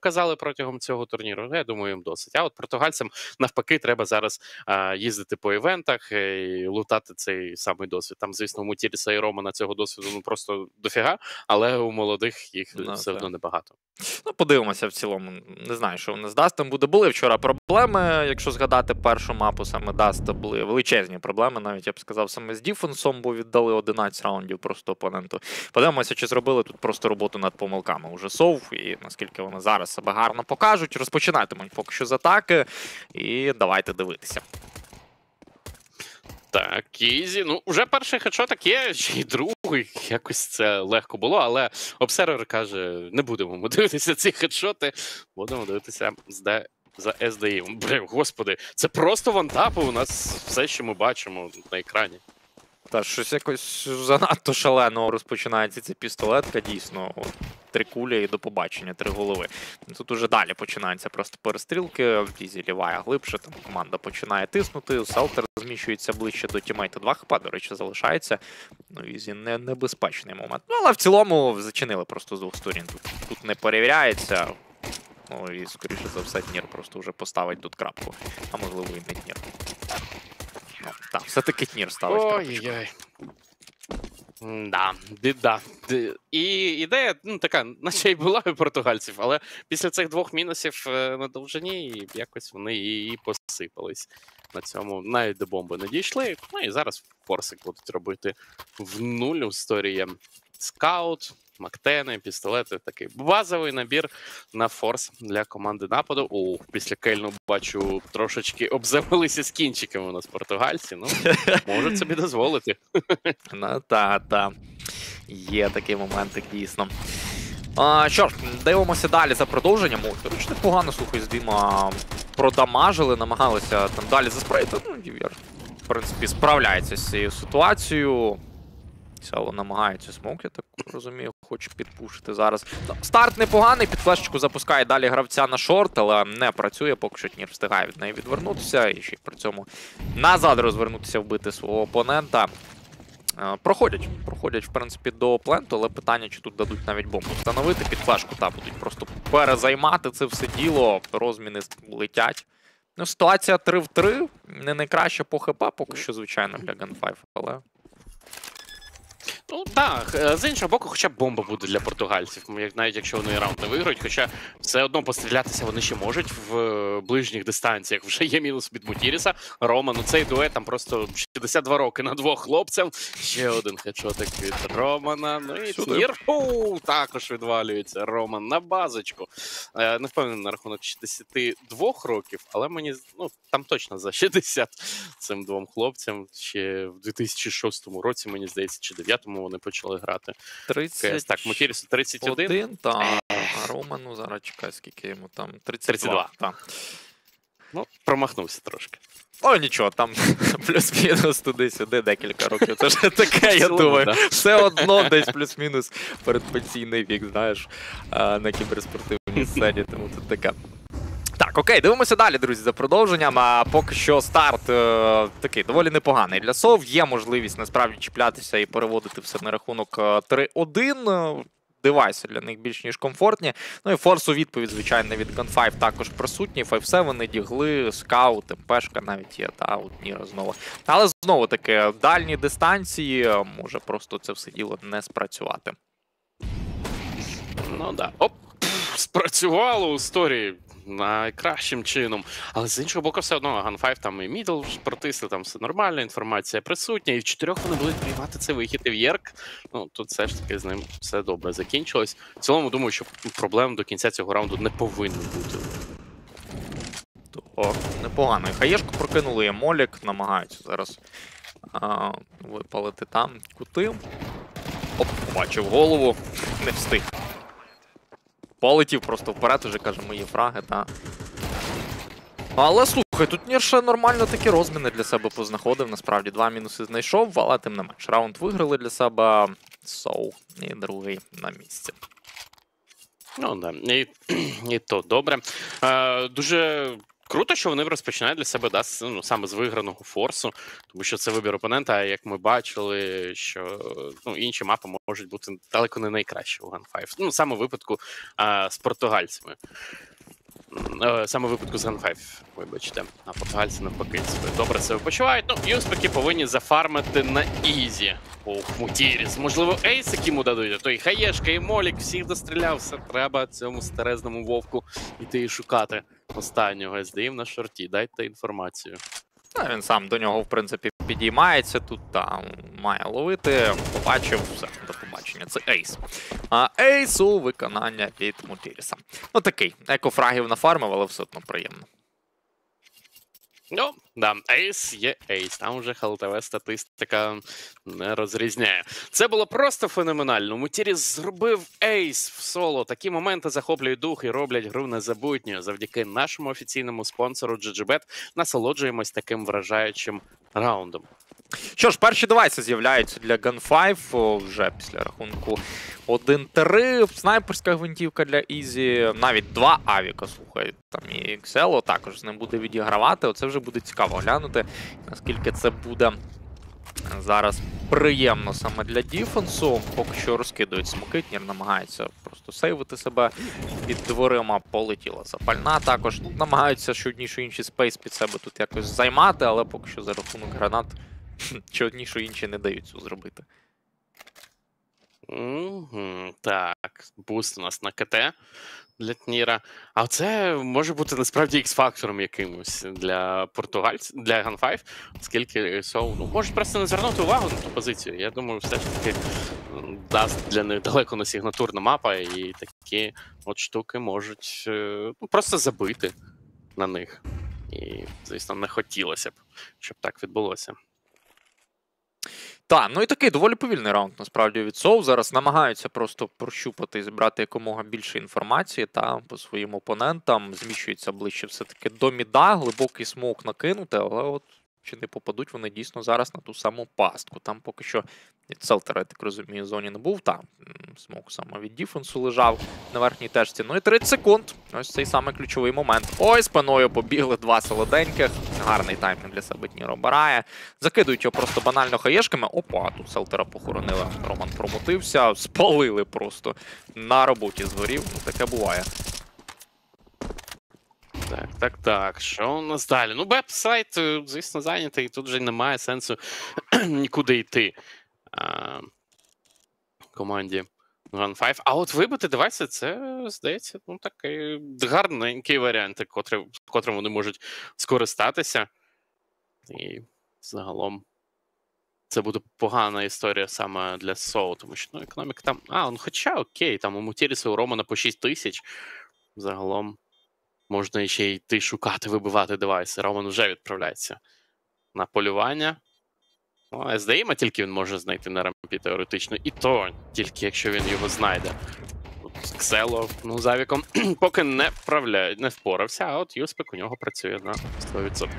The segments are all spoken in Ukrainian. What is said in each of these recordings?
показали протягом цього турніру, я думаю, їм досить. А от португальцям, навпаки, треба зараз їздити по івентах і лутати цей самий досвід. Там, звісно, у Мутіріса і Романа цього досвіду просто дофіга, але у молодих їх все одно небагато. Ну, подивимося в цілому. Не знаю, що вони з Дастом буде. Були вчора проблеми, якщо згадати першу мапу саме Даста, були величезні проблеми, навіть, я б сказав, саме з діфенсом, бо віддали 11 раундів просто опоненту. Подивимося, чи зробили тут просто роботу над помилками уже Сов, і наскільки вони зараз себе гарно покажуть. Розпочинатимуть поки що з атаки, і давайте дивитися. Так, Ізі. Ну, вже перший хедшотик є, ще й другий. Якось це легко було, але обсервер каже, не будемо ми дивитися ці хедшоти, будемо дивитися за СДІ. Блін, господи, це просто вантапи у нас все, що ми бачимо на екрані. Та щось якось занадто шалено розпочинається ця пістолетка, дійсно. 3 кулі і до побачення, 3 голови. Тут уже далі починаються просто перестрілки, Ізі ліває глибше, там команда починає тиснути, Селтер зміщується ближче до тімейта. 2 хп, до речі, залишається. Ну, Ізі небезпечний момент. Ну, але в цілому зачинили просто з 2 сторін. Тут не перевіряється. Ну, і, скоріше за все, Тнір просто вже поставить тут крапку. А можливо і не Тнір. Ну, так, все-таки Тнір ставить крапочку. Ой-ой. Да, біда. І ідея, ну, така, наче й була у португальців, але після цих 2 мінусів на довжині якось вони і посипались. На цьому навіть до бомби не дійшли. Ну і зараз форсик будуть робити в нуль. У історії скаут, мактени, пістолети. Такий базовий набір на форс для команди нападу. Після Кельну, бачу, трошечки обзавелися з кінчиками у нас португальці. Ну, можуть собі дозволити. Ну, та. Є такий моментик, дійсно. Що ж, дивимося далі за продовженням. Дуже непогано, слухай, з Діма продамажили, намагалися там далі заспрейти. Ну, Дів'яр, в принципі, справляється з цією ситуацією. Село намагається смок, я так розумію, хоче підпушити зараз. Старт непоганий, під флешечку запускає далі гравця на шорт, але не працює, поки що Тнір встигає від неї відвернутися і ще й при цьому назад розвернутися, вбити свого опонента. Проходять, в принципі, до пленту, але питання, чи тут дадуть навіть бомбу встановити, під флешку, та будуть просто перезаймати це все діло, розміни летять. Ну, ситуація 3 в 3, не найкраща по ХП, поки що, звичайно, для Gun5, але... Ну, так, з іншого боку, хоча б бомба буде для португальців, навіть якщо вони раунд не виграють, хоча все одно пострілятися вони ще можуть в ближніх дистанціях. Вже є мінус від Мутіріса. Рома, ну цей дует, там просто 62 роки на 2 хлопцям. Ще один хедшотик від Романа. Ну і Тнір також відвалюється. Роман на базочку. Не впевнений на рахунок 62 років, але мені, ну, там точно за 60 цим 2 хлопцям. Ще в 2006 році, мені здається, чи 9-му вони почали грати. 30... Так, Мутірісу 31. Та, а Роману зараз чекай, скільки йому там? 32. Та. Ну, промахнувся трошки. О, нічого, там плюс-мінус туди-сюди декілька років. Це ж таке, я думаю. Все одно десь плюс-мінус передпенсійний вік, знаєш, на кіберспортивній сцені, тому тут таке. Так, окей, дивимося далі, друзі, за продовженням. А поки що старт такий доволі непоганий для Сов. Є можливість насправді чіплятися і переводити все на рахунок 3-1. Девайси для них більш ніж комфортні. Ну і форс у відповідь, звичайно, від Gun5 також присутній. 5-7, дігли, скаут, МПшка навіть є, та от Ніра знову. Але знову таки, дальні дистанції може просто це все діло не спрацювати. Ну да. Оп! Спрацювало у сторі найкращим чином. Але з іншого боку, все одно Gun5 там і мідл протисли, там все нормально, інформація присутня, і в 4 вони будуть приймати цей вихід і в Єрк. Ну, тут все ж таки з ним все добре закінчилось. В цілому, думаю, що проблем до кінця цього раунду не повинно бути. То непогано. Хаєшку прокинули, є Молік, намагаються зараз випалити там кути. Оп, побачив голову, не встиг. Полетів просто вперед, уже каже, мої фраги, та. Але слухай, тут Нір ще нормально такі розміни для себе познаходив, насправді 2 мінуси знайшов, але тим не менш. Раунд виграли для себе, Соу і другий на місці. Ну, да, і то добре. Дуже Круто, що вони розпочинають для себе саме з виграного форсу, тому що це вибір опонента, а як ми бачили, що інші мапи можуть бути далеко не найкращі у Gun5. Саме в випадку з португальцями. Саме в випадку з Gun5, вибачте, а португальці навпаки добре себе почувають. Юспеки повинні зафармити на ізі. Мутіріс. Можливо, ейсик йому дадуть, а то і Хаєшка, і Молік, всіх достріляв. Все треба цьому старезному вовку йти і шукати останнього СДІ на шорті. Дайте інформацію. Він сам до нього, в принципі, підіймається. Тут має ловити. Побачив, все, до побачення. Це ейс. Ейс у виконання від Мутіріса. Такий. Екофрагів нафармив, але все одно приємно. Ейс є ейс. Там вже ХЛТВ статистика не розрізняє. Це було просто феноменально. Мутіріс зробив ейс в соло. Такі моменти захоплюють дух і роблять гру незабутньою. Завдяки нашому офіційному спонсору GGBet насолоджуємось таким вражаючим раундом. Що ж, перші девайси з'являються для Gun5 вже після рахунку 1-3. Снайперська гвинтівка для Ізі. Навіть 2 авіка, слухай. Там і Xelo також з ним буде відігравати. Оце вже буде цікаво глянути, наскільки це буде зараз приємно саме для діфенсу. Поки що розкидують смоки, Тнір намагається просто сейвити себе під дверима. Полетіла запальна також. Намагаються що одні, що інші спейс під себе тут якось займати, але поки що за рахунок гранат чи одні, що інші не дають цього зробити. Так, буст у нас на КТ для Тніра. А це може бути насправді X-фактором якимось для португальців, для Gun5, оскільки можуть просто не звернути увагу на ту позицію. Я думаю, все ж таки дасть для них далеко не сигнатурна мапа, і такі от штуки можуть просто забити на них. І, звісно, не хотілося б, щоб так відбулося. Так, і такий доволі повільний раунд, насправді, від Соу. Зараз намагаються просто прощупати і зібрати якомога більше інформації по своїм опонентам. Зміщується ближче все-таки до міда, глибокий смоук накинути, але от чи не попадуть вони дійсно зараз на ту саму пастку. Там поки що від Селтера, я так розумію, в зоні не був. Там смоук саме від діфенсу лежав на верхній тежці. І 30 секунд. Ось цей самий ключовий момент. Ой, спиною побігли 2 солоденьких. Гарний таймінг для себе Тнір обирає. Закидують його просто банально хаєшками. Опа, тут Селтера похоронили. Роман промотився. Спалили просто. На роботі згорів. Таке буває. Так. Що у нас далі? Веб-сайт, звісно, зайнятий, і тут вже немає сенсу нікуди йти команді Gun5. А от вибити девайси, це, здається, такий гарненький варіант, котрим вони можуть скористатися. І загалом це буде погана історія саме для Соу, тому що економіка там... хоча окей, там у Мутіріса, у Романа по 6 тисяч. Загалом можна ще йти шукати, вибивати девайси. Роман вже відправляється на полювання. СДІма тільки він може знайти на рампі теоретично. І то тільки якщо він його знайде. Xelo, з авіком поки не впорався, а от Юспек у нього працює на 100%.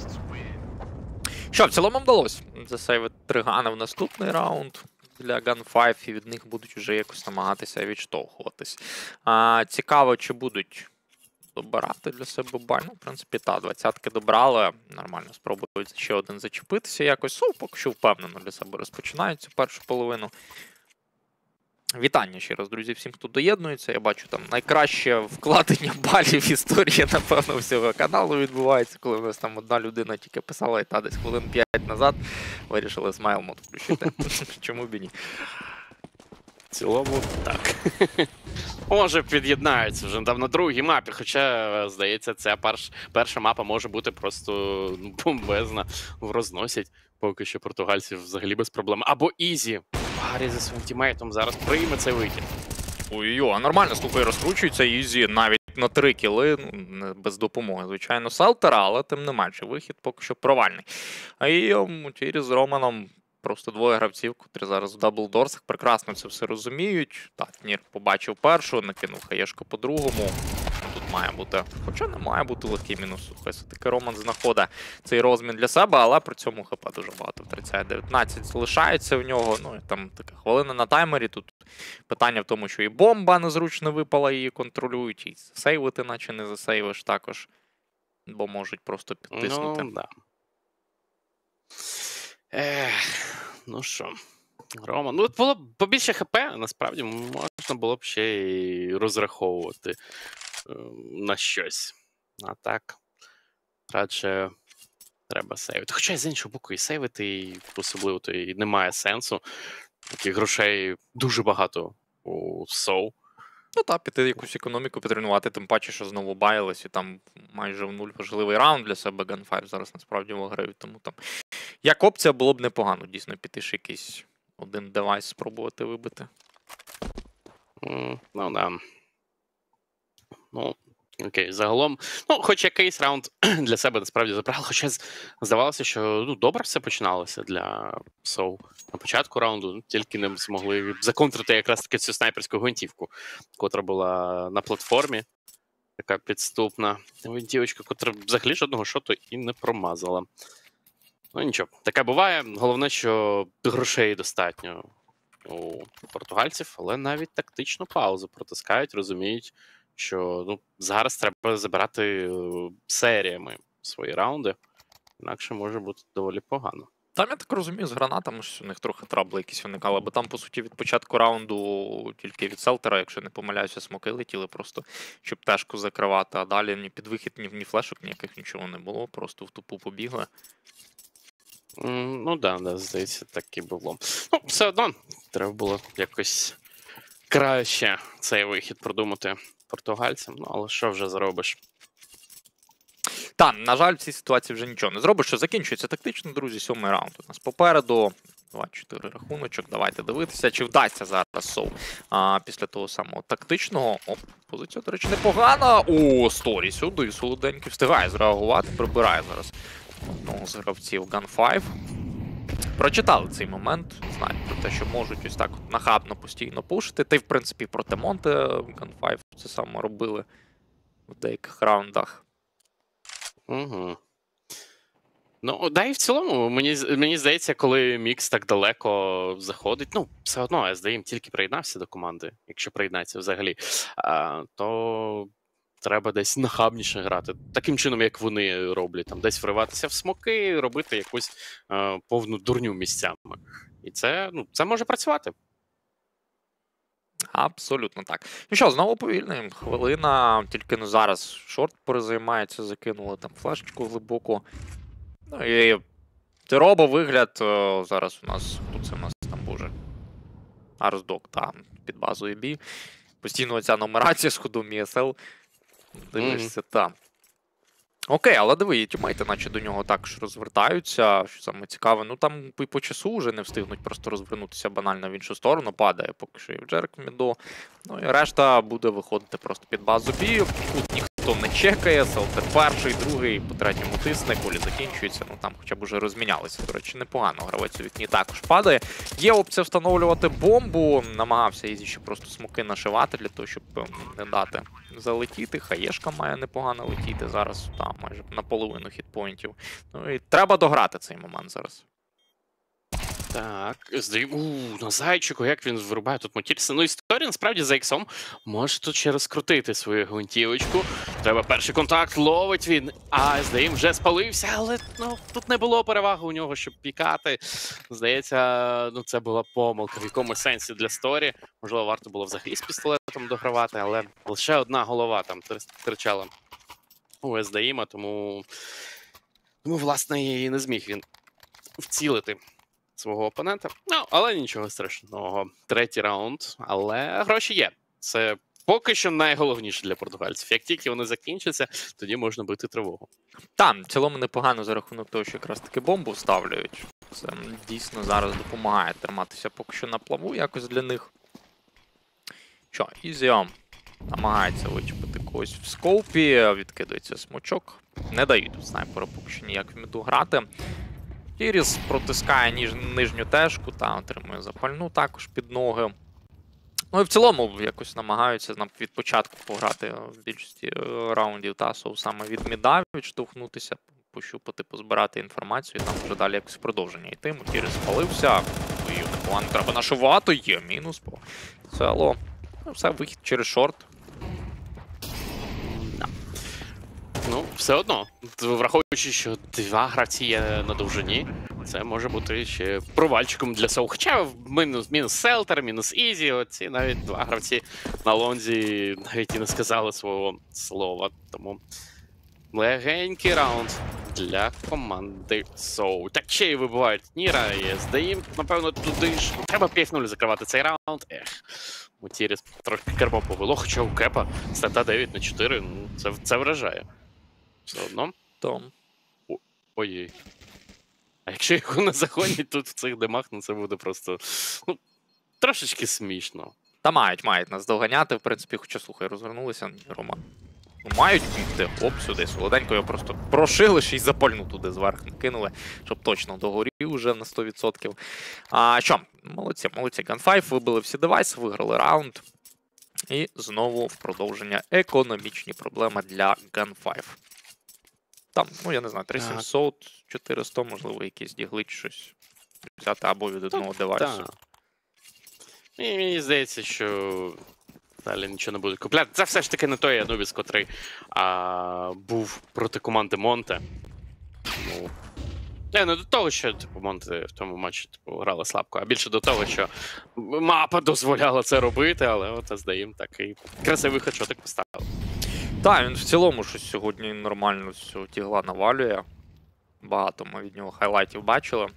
Що, в цілому вдалося засейвити 3 гани в наступний раунд для Gun5, і від них будуть вже якось намагатися відштовхуватись. Цікаво, чи будуть добирати для себе баль. В принципі, 20-ки добрали. Нормально спробують ще один зачепитися якось. Поки що впевнено для себе розпочинають цю першу половину. Вітання ще раз, друзі, всім, хто доєднується. Я бачу, там найкраще вкладення балів в історії, напевно, всього каналу відбувається, коли в нас там одна людина тільки писала, і десь хвилин 5 назад вирішили смайл мод включити. Чому б і ні? В цілому, так. Може, під'єднаються вже там на другій мапі, хоча, здається, ця перша мапа може бути просто бомбезна, розносять поки що португальців взагалі без проблем. Або Ізі в парі зі своїм тімейтом зараз прийме цей вихід. Ой-ой, нормально, слухай, розкручується Ізі навіть на 3 кіли, без допомоги, звичайно, Селтера, але тим не менше, вихід поки що провальний. І Мутіріс з Романом просто 2 гравців, котрі зараз в даблдорсах прекрасно це все розуміють. Так, Тнір побачив першу, накинув хаєшку по другому. Тут має бути, хоча не має бути легкий мінус. Все-таки Роман знаходить цей розмін для себе, але при цьому ХП дуже багато втрачає. 19 залишається в нього, і там така хвилина на таймері. Тут питання в тому, що і бомба незручно випала, її контролюють, і засейвити наче не засейвиш також. бо можуть просто підтиснути. Ну, да. Ну що, Рома, ну було б побільше ХП, насправді можна було б ще й розраховувати на щось. А так, радше треба сейвити. Хоча з іншого боку, і сейвити, і особливо то і немає сенсу. Таких грошей дуже багато у СОУ. Ну так, піти якусь економіку підтренувати, тим паче, що знову баялись, і там майже в нуль важливий раунд для себе Gunfire зараз насправді виграють, тому там як опція було б непогано, дійсно, піти ще якийсь один девайс спробувати вибити. Ну, да. Ну, окей, загалом, ну, хоч якийсь раунд для себе насправді забрали, хоча здавалося, що ну, добре все починалося для СОУ. На початку раунду тільки не змогли законтрити якраз таки цю снайперську гвинтівку, котра була на платформі, така підступна гвинтівочка, котра взагалі жодного шоту і не промазала. Ну нічого, таке буває. Головне, що грошей достатньо у португальців, але навіть тактичну паузу протискають, розуміють, що ну, зараз треба забирати серіями свої раунди, інакше може бути доволі погано. Там, я так розумію, з гранатами що у них трохи трабли якісь виникали, бо там, по суті, від початку раунду тільки від селтера, якщо не помиляюся, смоки летіли просто, щоб тежку закривати, а далі ні під вихід, ні флешок ніяких нічого не було, просто в тупу побігли. Ну да, здається, так і було. Ну, все одно, треба було якось краще цей вихід продумати португальцям, ну, але що вже зробиш? Так, на жаль, в цій ситуації вже нічого не зробиш, що закінчується тактично, друзі, 7-й раунд. У нас попереду 2-4 рахуночок, давайте дивитися, чи вдасться зараз СОУ після того самого тактичного. О, позиція, до речі, непогана. О, Сторі сюди, солоденький, встигає зреагувати, прибирає зараз одного з гравців Gun5. Прочитали цей момент, знають про те, що можуть ось так нахабно постійно пушити. Та й, в принципі, проти Монте Gun5 це саме робили в деяких раундах. Угу. Ну, да і в цілому, мені здається, коли Мікс так далеко заходить, ну, все одно, СДМ тільки приєднався до команди, якщо приєднається взагалі, то треба десь нахабніше грати. Таким чином, як вони роблять, там десь вриватися в смоки, робити якусь повну дурню місцями. І це, ну, це може працювати. Абсолютно так. Ну що, знову повільний. Хвилина, тільки не зараз шорт перезаймається, закинули там флешечку глибоку. Ну і Теробо вигляд зараз у нас, тут це у нас там боже, Арсдок, там, під базою Бі. Постійно оця нумерація з ходу МСЛ. Дивишся, там. Окей, але диви, тімейти наче до нього також розвертаються, що саме цікаве. Ну там по часу вже не встигнуть просто розвернутися банально в іншу сторону, падає поки що і в Джерк в міду. Ну і решта буде виходити просто під базу бію. Тут ніхто не чекає, СЛТ перший, другий, по третьому тисне, полі закінчується. Ну там хоча б уже розмінялися. До речі, непогано, гравець у вікні також падає. Є опція встановлювати бомбу, намагався Ізі ще просто смоки нашивати для того, щоб не дати залетіти. Хаєшка має непогано летіти зараз, там майже наполовину хітпоінтів. Ну і треба дограти цей момент зараз. Так, на зайчику, як він вирубає тут Мотільса. Ну, історія, насправді, за іксом може тут ще розкрутити свою гвинтівочку. Треба перший контакт, ловить він. А СДМ вже спалився, але ну, тут не було переваги у нього, щоб пікати. Здається, ну, це була помилка в якомусь сенсі для Сторі. Можливо, варто було взагалі з пістолетом догравати, але лише одна голова там тричала у СДМа, тому, власне, і не зміг він вцілити свого опонента. Ну, але нічого страшного. Третій раунд, але гроші є. Це поки що найголовніше для португальців. Як тільки вони закінчаться, тоді можна бити тривогу. Там, в цілому непогано за рахунок того, що якраз таки бомбу ставлюють. Це дійсно зараз допомагає триматися поки що на плаву якось для них. Що, Ізіо намагається вичепити когось в скоупі, відкидається смочок. Не дають тут снайпера поки що ніяк в міду грати. Тіріс протискає нижню тежку та отримує запальну також під ноги. Ну і в цілому якось намагаються від початку пограти в більшості раундів Тасу саме від міда відштовхнутися, пощупати, позбирати інформацію, там вже далі якось продовження йти. Тіріс спалився, непогано треба нашивати, є мінус по село. Ну все, вихід через шорт. Ну, все одно, враховуючи, що два гравці є на довжині, це може бути ще провальчиком для Соу. Хоча мінус Селтер, мінус Ізі, оці навіть два гравці на лонзі навіть і не сказали свого слова. Тому легенький раунд для команди Соу. Так ще й вибивають Ніра і СДІ, напевно, туди ж. Треба 5-0 закривати цей раунд. У Тіріс трохи кермо повело, хоча у Кепа стата 9/4, ну, це вражає. Все одно. Том. Ой-ой. А якщо його не загонять тут в цих димах, ну це буде просто, ну, трошечки смішно. Та мають нас доганяти, в принципі, хоча, слухай, розвернулися, Роман. Ну, мають бігти, оп, сюди, солоденько його просто прошили ще й запальну туди зверху кинули, щоб точно догорів вже на 100%. Що, молодці, Gun5 вибили всі девайси, виграли раунд. І знову в продовження економічні проблеми для Gun5. Там, ну я не знаю, 3700, 400, можливо, якісь діглич щось взяти або від одного девайсу. І мені здається, що далі нічого не буде купляти. Це все ж таки не той Анубіс, котрий був проти команди Монте. Ну, не до того, що типу, Монте в тому матчі типу, грала слабко, а більше до того, що мапа дозволяла це робити, але от СДІМ такий красивий хедшотик поставив. Так, він в цілому щось сьогодні нормально з цього тігла навалює. Багато ми від нього хайлайтів бачили.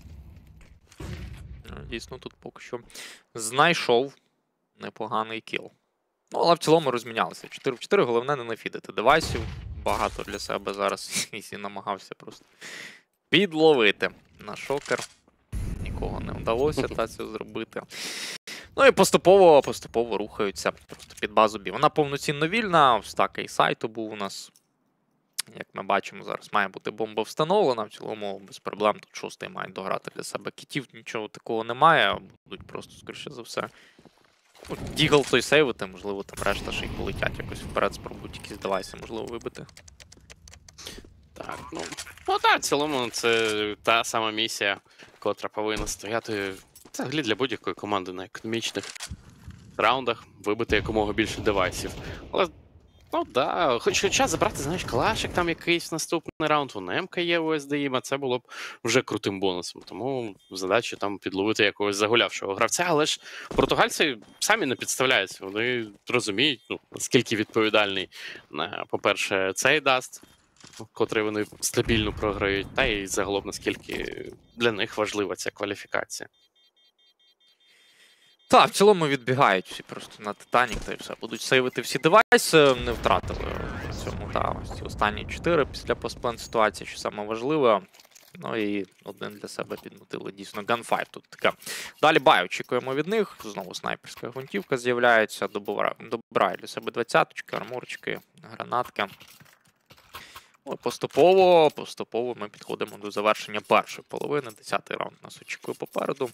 Дійсно, тут поки що знайшов непоганий кіл. Ну, але в цілому розмінялися. 4-4, головне не нафідити девайсів. Багато для себе зараз Ісі намагався просто підловити на шокер. Нікого не вдалося це зробити. Ну і поступово рухаються просто під базу Бі. Вона повноцінно вільна, стака і сайту був у нас. Як ми бачимо, зараз має бути бомба встановлена, в цілому без проблем тут шостий мають дограти для себе кітів, нічого такого немає, будуть просто, скоріше за все, дігл той сейвити, можливо, там решта ще й полетять якось вперед, спробують якісь девайси, можливо, вибити. Так, ну так, в цілому це та сама місія, котра повинна стояти взагалі для будь-якої команди на економічних раундах, вибити якомога більше девайсів. Але ну да, хоча забрати, знаєш, клашик там якийсь наступний раунд, у НМК є у СДІМ, а це було б вже крутим бонусом. Тому задача там підловити якогось загулявшого гравця, але ж португальці самі не підставляються. Вони розуміють, ну, наскільки відповідальний, по-перше, цей даст, котрий вони стабільно програють, та й загалом наскільки для них важлива ця кваліфікація. Так, в цілому відбігають всі просто на Титанік та і все. Будуть сейвити всі девайси, не втратили при цьому. Та, ось ці останні 4 після постплен ситуації, що саме важливе. Ну і один для себе підмутили дійсно Gun5 тут така. Далі бай очікуємо від них. Знову снайперська гвинтівка з'являється. Добирає для себе 20-очки, арморочки, гранатки. Ну, поступово ми підходимо до завершення першої половини. 10-й раунд нас очікує попереду.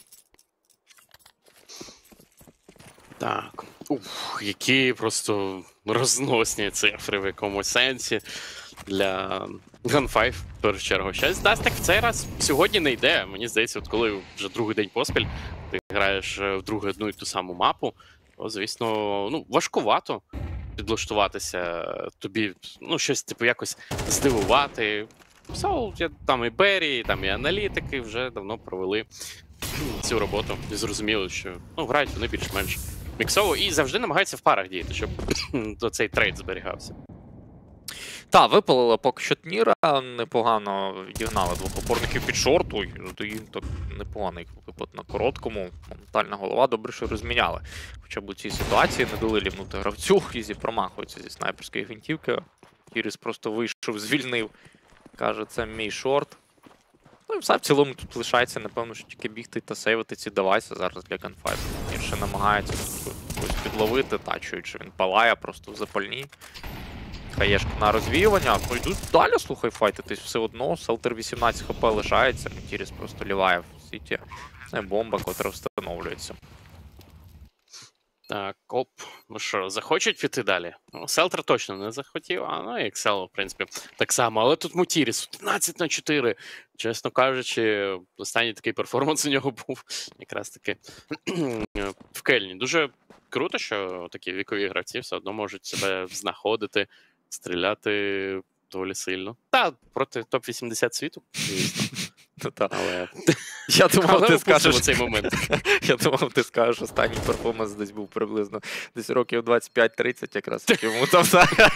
Так, які просто розносні цифри в якомусь сенсі для Gun5, в першу чергу. Щось дасть так в цей раз сьогодні не йде. Мені здається, от коли вже другий день поспіль ти граєш вдруге одну і ту саму мапу, то, звісно, ну, важкувато підлаштуватися тобі, ну, щось, типу, якось здивувати. Там і Беррі, там і аналітики вже давно провели цю роботу і зрозуміли, що ну, грають вони більш-менш міксово і завжди намагаються в парах діяти, щоб цей трейд зберігався. Так, випалили поки що Ніра, непогано відігнали двох опорників під шорту, і так непоганий випад на короткому, моментальна голова, добре, що розміняли. Хоча б у цій ситуації не дали лівнути гравцю, Ізі промахується зі снайперської гвинтівки, Кіріс просто вийшов, звільнив, каже, це мій шорт. Ну і все, в цілому тут лишається, напевно, що тільки бігти та сейвити ці девайси зараз для Gun5. Гірше намагається когось підловити, тачують, що він палає просто в запальній. Хаєшка на розвіювання, ну йдуть далі, слухай, файтитись все одно. Селтер 18 хп лишається, Тіріс просто ліває в сіті. Це бомба, котра встановлюється. Так, оп. Ну що, захочуть піти далі? Ну, Селтер точно не захотів, а ну і Excel, в принципі, так само. Але тут Мутіріс 15/4. Чесно кажучи, останній такий перформанс у нього був якраз таки в Кельні. Дуже круто, що такі вікові гравці все одно можуть себе знаходити, стріляти доволі сильно. Та, проти топ-80 світу, звісно. Ну, та. Але Я думав, ти скажеш цей момент. Я думав, ти скажеш, останній перформанс десь був приблизно десь років 25-30 якраз. Йому там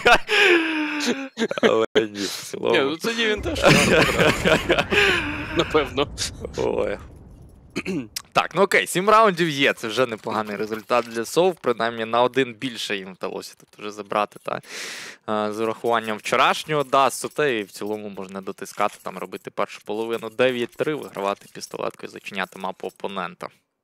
але ні, в цілому. Ні, ну тоді він теж. Напевно. Ой. Так, ну окей, 7 раундів є, це вже непоганий результат для СОВ, принаймні на один більше їм вдалося тут вже забрати, з урахуванням вчорашнього дасту, та і в цілому можна дотискати, там робити першу половину 9-3, вигравати пістолеткою, зачиняти мапу опонента.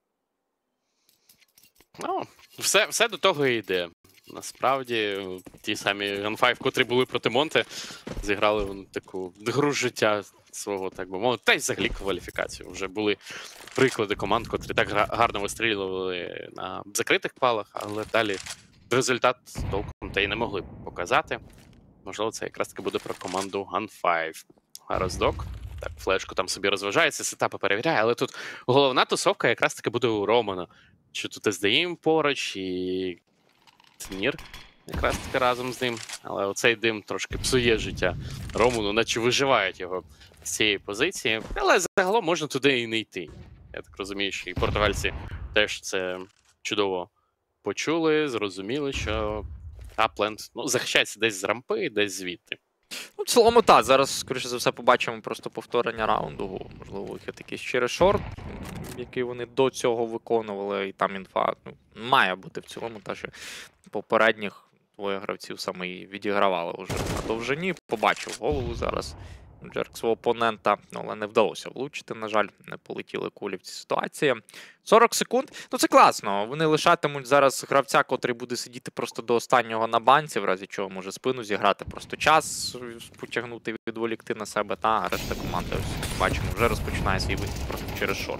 Ну, все до того і йде. Насправді, ті самі Gun5, котрі були проти Монте, зіграли вони таку гру життя свого, так би мовити, та й взагалі кваліфікацію. Вже були приклади команд, котрі так гарно вистрілювали на закритих палах, але далі результат толком та й не могли показати. Можливо, це якраз таки буде про команду Gun5. Роздок. Так, флешку там собі розважається, сетапи перевіряє, але тут головна тусовка якраз таки буде у Романа. Що тут СДІМ поруч і Тнір якраз таки разом з ним. Але оцей дим трошки псує життя Роману, наче виживають його з цієї позиції. Але загалом можна туди і не йти. Я так розумію, що і португальці теж це чудово почули, зрозуміли, що Апленд захищається десь з рампи, десь звідти. Ну, в цілому, так. Зараз, скоріше за все, побачимо просто повторення раунду. Можливо, вихід якийсь через шорт, який вони до цього виконували, і там інфа має бути в цілому, та що попередніх двоє гравців саме і відігравали вже на довжині. Побачив голову зараз Джерк свого опонента, але не вдалося влучити, на жаль, не полетіли кулі в цій ситуації. 40 секунд. Ну це класно. Вони лишатимуть зараз гравця, котрий буде сидіти просто до останнього на банці, в разі чого може спину зіграти, просто час потягнути, відволікти на себе, та решта команди, ось бачимо, вже розпочинає свій вихід просто через шорт.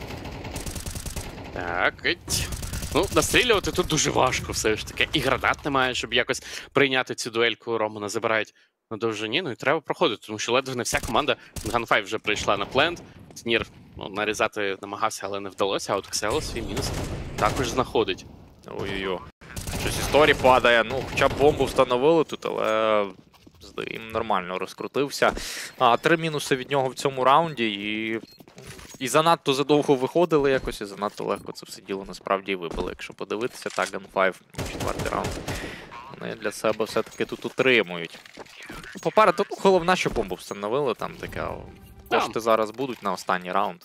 Так, ну, настрілювати тут дуже важко все ж таки. І гранат немає, щоб якось прийняти цю дуельку. Романа забирають на довжині, ну і треба проходити, тому що ледве не вся команда Gun5 вже прийшла на плент. Тнір нарізати намагався, але не вдалося, а от Ксело свій мінус також знаходить. Ой-ой-ой. Щось історії падає, ну, хоча б бомбу встановили тут, але їм нормально розкрутився. 3 мінуси від нього в цьому раунді, і занадто задовго виходили якось, і занадто легко це все діло насправді і вибили. Якщо подивитися, так, Gun5, 4-й раунд. Вони для себе все-таки тут утримують. Попереду, головне, що бомбу встановили, там таке, кошти зараз будуть на останній раунд.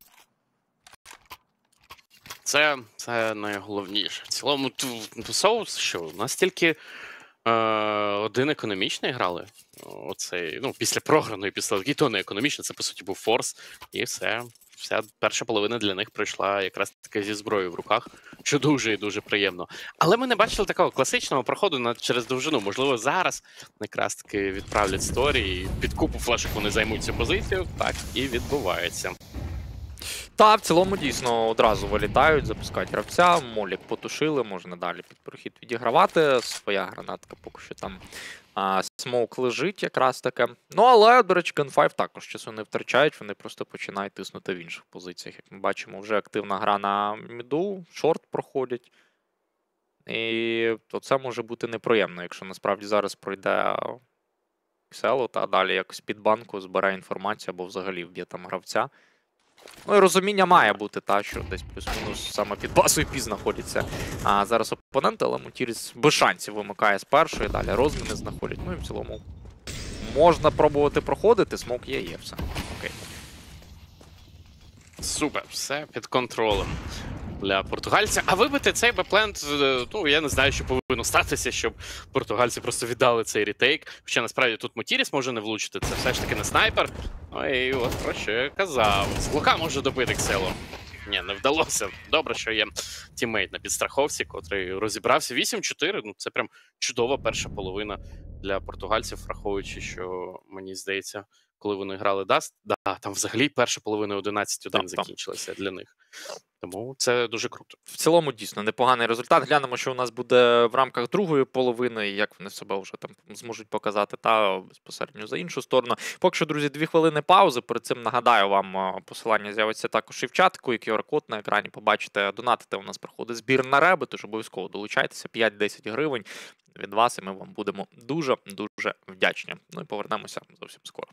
Це найголовніше. В цілому, Соус, що, настільки один економічний грали. Оцей, ну, після програної пістолетки, то не економічно, це, по суті, був форс. І все. Вся перша половина для них пройшла якраз таки зі зброєю в руках, що дуже і дуже приємно. Але ми не бачили такого класичного проходу через довжину. Можливо, зараз якраз таки відправлять сторі і під купу флешок вони займуть цю позицію. Так і відбувається. Та, в цілому, дійсно, одразу вилітають, запускають гравця, молік потушили, можна далі під прохід відігравати. Своя гранатка поки що там смоук лежить якраз таке. Ну, але, до речі, Gun5 також часу не втрачають, вони просто починають тиснути в інших позиціях. Як ми бачимо, вже активна гра на міду, шорт проходять. І то це може бути неприємно, якщо насправді зараз пройде Ксело, та далі якось під банку збере інформацію або взагалі вб'є там гравця. Ну і розуміння має бути, та, що десь плюс-мінус саме під басою пі знаходиться зараз опонент, але Мутіріс без шансів вимикає з першої, далі розміни знаходять. Ну і в цілому можна пробувати проходити, смок є все. Окей. Супер, все під контролем для португальця. А вибити цей беплент, ну, я не знаю, що повинно статися, щоб португальці просто віддали цей ретейк. Хоча, насправді, тут Мутіріс може не влучити, це все ж таки не снайпер. Ну і от про що я казав. З лука може добити Ксело. Ні, не вдалося. Добре, що є тіммейт на підстраховці, котрий розібрався. 8-4, ну це прям чудова перша половина для португальців, враховуючи, що, мені здається, коли вони грали Даст, там взагалі перша половина 11-1 закінчилася для них. Тому це дуже круто. В цілому, дійсно, непоганий результат. Глянемо, що у нас буде в рамках другої половини, і як вони себе вже там зможуть показати, та безпосередньо за іншу сторону. Поки що, друзі, 2 хвилини паузи. Перед цим нагадаю вам, посилання з'явиться також і в чатку, і QR-код на екрані побачите. Донатите, у нас проходить збір на реби, тож обов'язково долучайтеся, 5-10 гривень. від вас, і ми вам будемо дуже-дуже вдячні. Ну і повернемося зовсім скоро.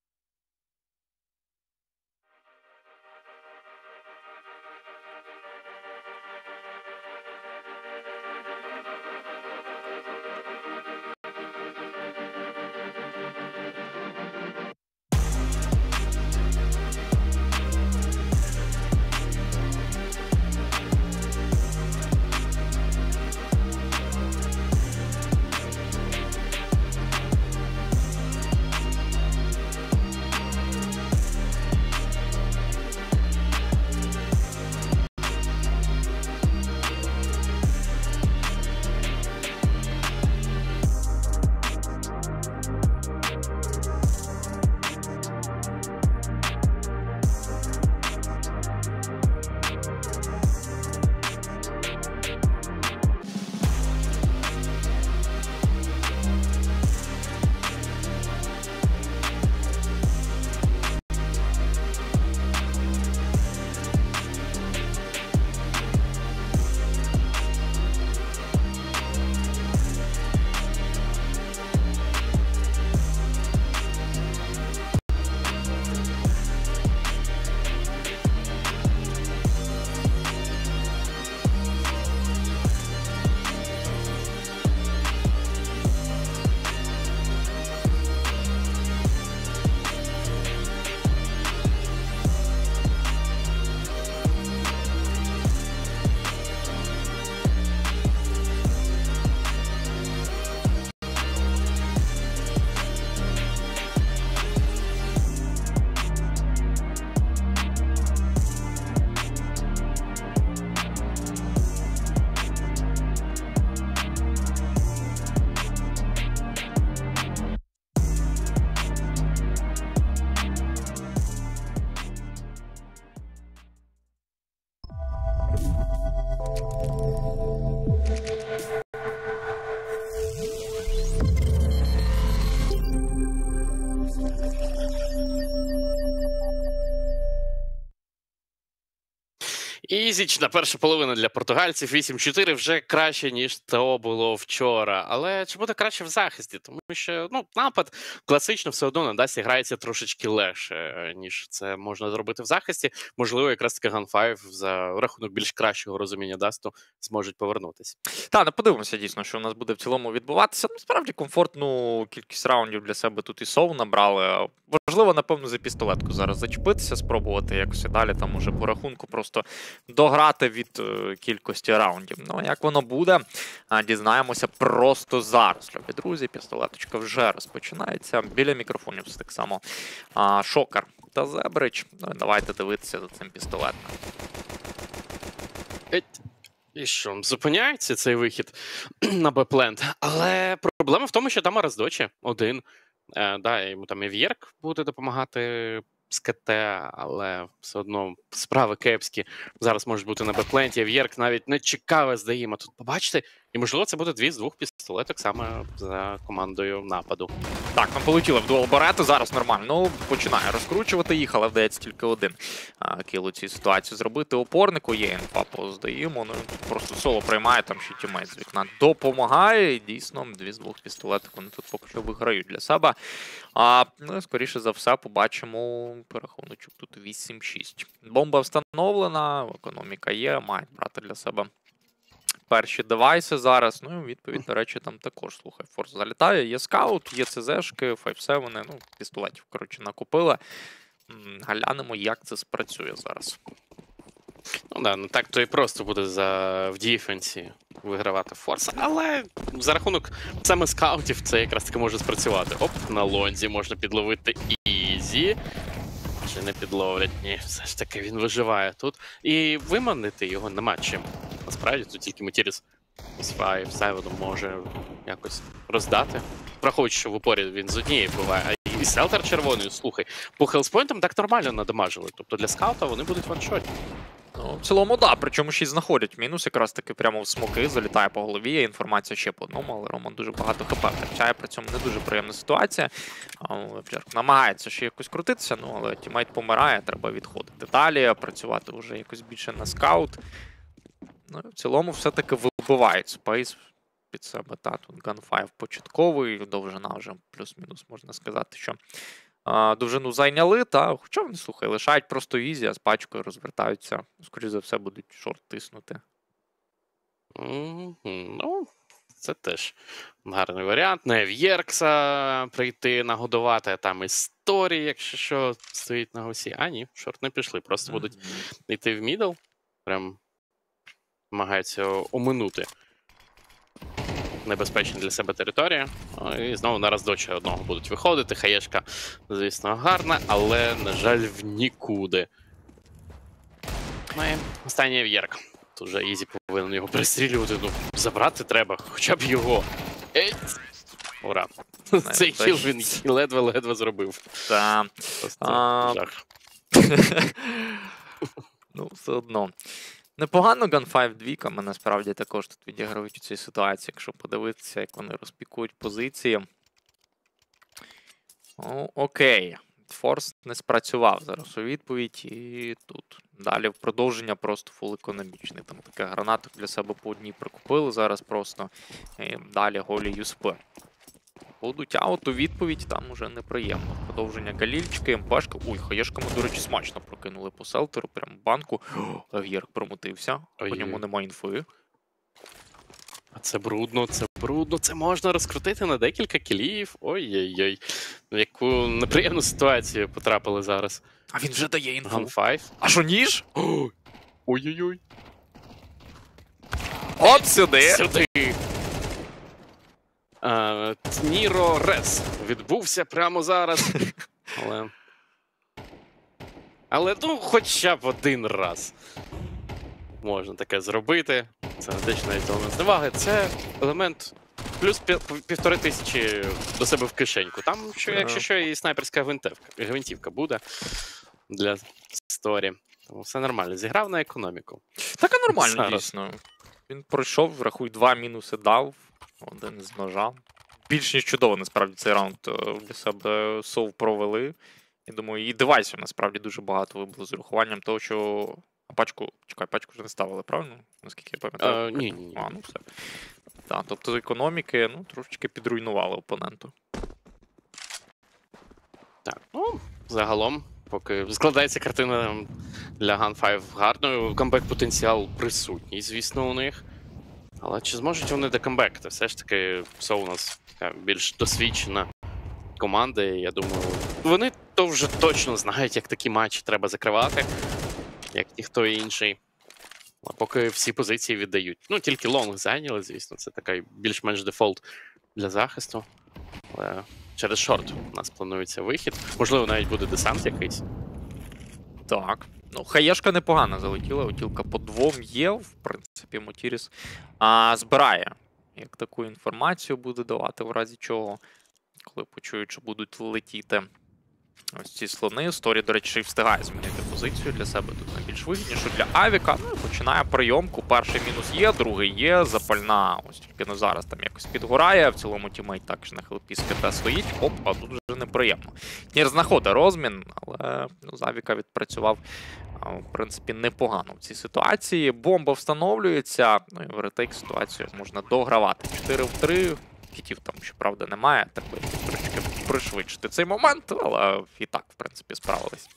Ізічна перша половина для португальців 8-4 вже краще, ніж то було вчора. Але чи буде краще в захисті? Тому що напад класично все одно на Дасті грається трошечки легше, ніж це можна зробити в захисті. Можливо, якраз таки Gun5 за рахунок більш кращого розуміння Дасту зможуть повернутися. Так, подивимося дійсно, що у нас буде в цілому відбуватися. Насправді комфортну кількість раундів для себе тут і Соу набрали. Важливо, напевно, за пістолетку зараз зачепитися, спробувати якось і далі там уже по рахунку просто дограти від кількості раундів. Ну, як воно буде, дізнаємося просто зараз. Любі друзі, пістолеточка вже розпочинається. Біля мікрофонів все так само Шокер та Зебрич. Ну, давайте дивитися за цим пістолетом. І що, зупиняється цей вихід на Б-плент. Але проблема в тому, що там Араздочі один. Йому там і В'єрк буде допомагати з КТ, але все одно справи кепські зараз можуть бути на Б-пленті. В'єрк навіть не чекав СДІ, а тут побачите. І, можливо, це буде 2 з 2 пістолеток саме за командою нападу. Так, нам полетіло в дуал Барету, зараз нормально. Починає розкручувати їх, але вдається тільки один кіл у цій ситуації зробити. Опорнику є інфа по здаємо, просто соло приймає, там ще тімейт з вікна допомагає. І дійсно, 2 з 2 пістолеток вони тут поки що виграють для себе. Скоріше за все, побачимо перерахуночок тут 8-6. Бомба встановлена, економіка є, мають брати для себе перші девайси зараз. Ну і відповідь, до речі, там також, слухай, Форс залітає. Є скаут, є ЦЗшки, 5-7, пістолетів, накупили. Глянемо, як це спрацює зараз. Не так то і просто буде в діфенсі вигравати Форс, але за рахунок саме скаутів це якраз таки може спрацювати. Оп, на лонзі можна підловити Ізі. Чи не підловлять? Ні, все ж таки він виживає тут. І виманити його нема чим. Насправді тут тільки Метіріс з 5-7 може якось роздати. Враховуючи, що в упорі він з однієї буває, а і Селтер червоною, слухай, по хелспойнтам так нормально надамажили. Тобто для скаута вони будуть ваншотні. В цілому, так, причому ще й знаходять мінус, якраз таки прямо в смоки, залітає по голові, є інформація ще по одному, але Роман дуже багато хп втрачає, при цьому не дуже приємна ситуація. Намагається ще якось крутитися, але тімейт помирає, треба відходити далі, працювати вже якось більше на скаут. В цілому все-таки вибивають спейс під себе. Та, тут Gun5 початковий, довжина вже плюс-мінус можна сказати, що довжину зайняли, та хоча вони, слухай, лишають просто ізі, а з пачкою розвертаються. Скоріше за все, будуть шорт тиснути. Ну, це теж гарний варіант. Не в Єркса прийти нагодувати, а там історії, якщо що, стоїть на гусі. А ні, шорт не пішли, просто будуть йти в мідл. Прям намагаються оминути небезпечні для себе території. І знову на роздочі одного будуть виходити. Хаєшка, звісно, гарна, але, на жаль, в нікуди. Ну і останній В'єрк. Тут вже Ізі повинен його перестрілювати. Ну, забрати треба, хоча б його. Ура. Цей хіл він ледве-ледве зробив. Та. Просто жах. Ну, все одно. Непогано Gun5 двійками, насправді, також тут відіграють у цій ситуації, якщо подивитися, як вони розпікують позиції. Окей. Форс не спрацював зараз у відповідь, і тут далі в продовження просто фул економічний. Там таке гранаток для себе по одній прикупили зараз просто. І далі голі юспи. Будуть, а от у відповідь там уже неприємно. Продовження галільчики, МПшка. Ой, хаєшками, до речі, смачно прокинули по селтеру, прям банку. Гєрк промотився, по ньому немає інфи. А це брудно, це брудно, це можна розкрутити на декілька кілів. Ой-ой-ой. В яку неприємну ситуацію потрапили зараз. А він вже дає інфу. Gun5. А що, ніж? Ой-ой-ой. От сюди! Сюди! Ніро Рес відбувся прямо зараз. Але ну, хоча б один раз можна таке зробити. Це медична елемент зневаги. Це елемент плюс 1500 до себе в кишеньку. Там, якщо що, і снайперська гвинтівка буде для сторі. Тому все нормально. Зіграв на економіку. Так і нормально, Зараз. дійсно. Він пройшов, рахуй, 2 мінуси дав, один з ножа. Більш ніж чудово, насправді, цей раунд для себе Сов провели. Я думаю, і девайсів, насправді, дуже багато вибуло з урахуванням того, що пачку вже не ставили, правильно? Наскільки я пам'ятаю? Ні. А, ну все. Так, тобто з економіки, ну, трошечки підруйнували опоненту. Так, ну, загалом, поки складається картина для Gun5 гарною, камбек-потенціал присутній, звісно, у них. Але чи зможуть вони декамбекти? Все ж таки, Соу у нас така більш досвідчена команда, і я думаю, вони то вже точно знають, як такі матчі треба закривати, як ніхто інший. А поки всі позиції віддають. Ну, тільки лонг зайняли, звісно, це такий більш-менш дефолт для захисту. Але через шорт у нас планується вихід. Можливо, навіть буде десант якийсь. Так. Ну, хаєшка непогано залетіла, утілка по двом є, в принципі, Мотіріс збирає. Як таку інформацію буде давати, в разі чого, коли почують, що будуть летіти ось ці слони. Сторі, до речі, встигає змінити позицію для себе тут найбільш вигідніше для Авіка. Ну і починає прийомку. Перший мінус є, другий є. Запальна, ось тільки на зараз там якось підгорає. В цілому тімейт також на хелпі з КТ стоїть. Оп, а тут вже неприємно. Нір знаходить розмін, але з Авіка відпрацював, в принципі, непогано в цій ситуації. Бомба встановлюється, ну і в ретейк ситуацію можна догравати. 4 в 3. Хітів там, щоправда, немає, так би трошки пришвидшити цей момент, але і так, в принципі, справились.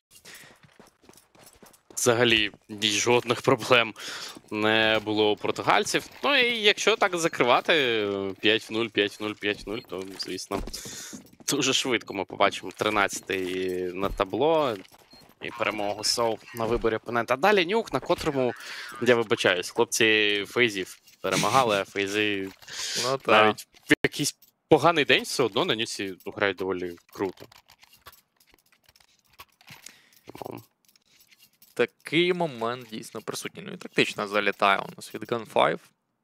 Взагалі, жодних проблем не було у португальців. Ну і якщо так закривати 5-0, 5-0, 5-0, то, звісно, дуже швидко ми побачимо 13-й на табло і перемогу Соу на виборі опонента. А далі Нюк, на котрому, я вибачаюсь, хлопці фейзів перемагали, а фейзи навіть в якийсь поганий день все одно на Нюсі грають доволі круто. Такий момент дійсно присутній. Ну і тактично залітає у нас від Gun5.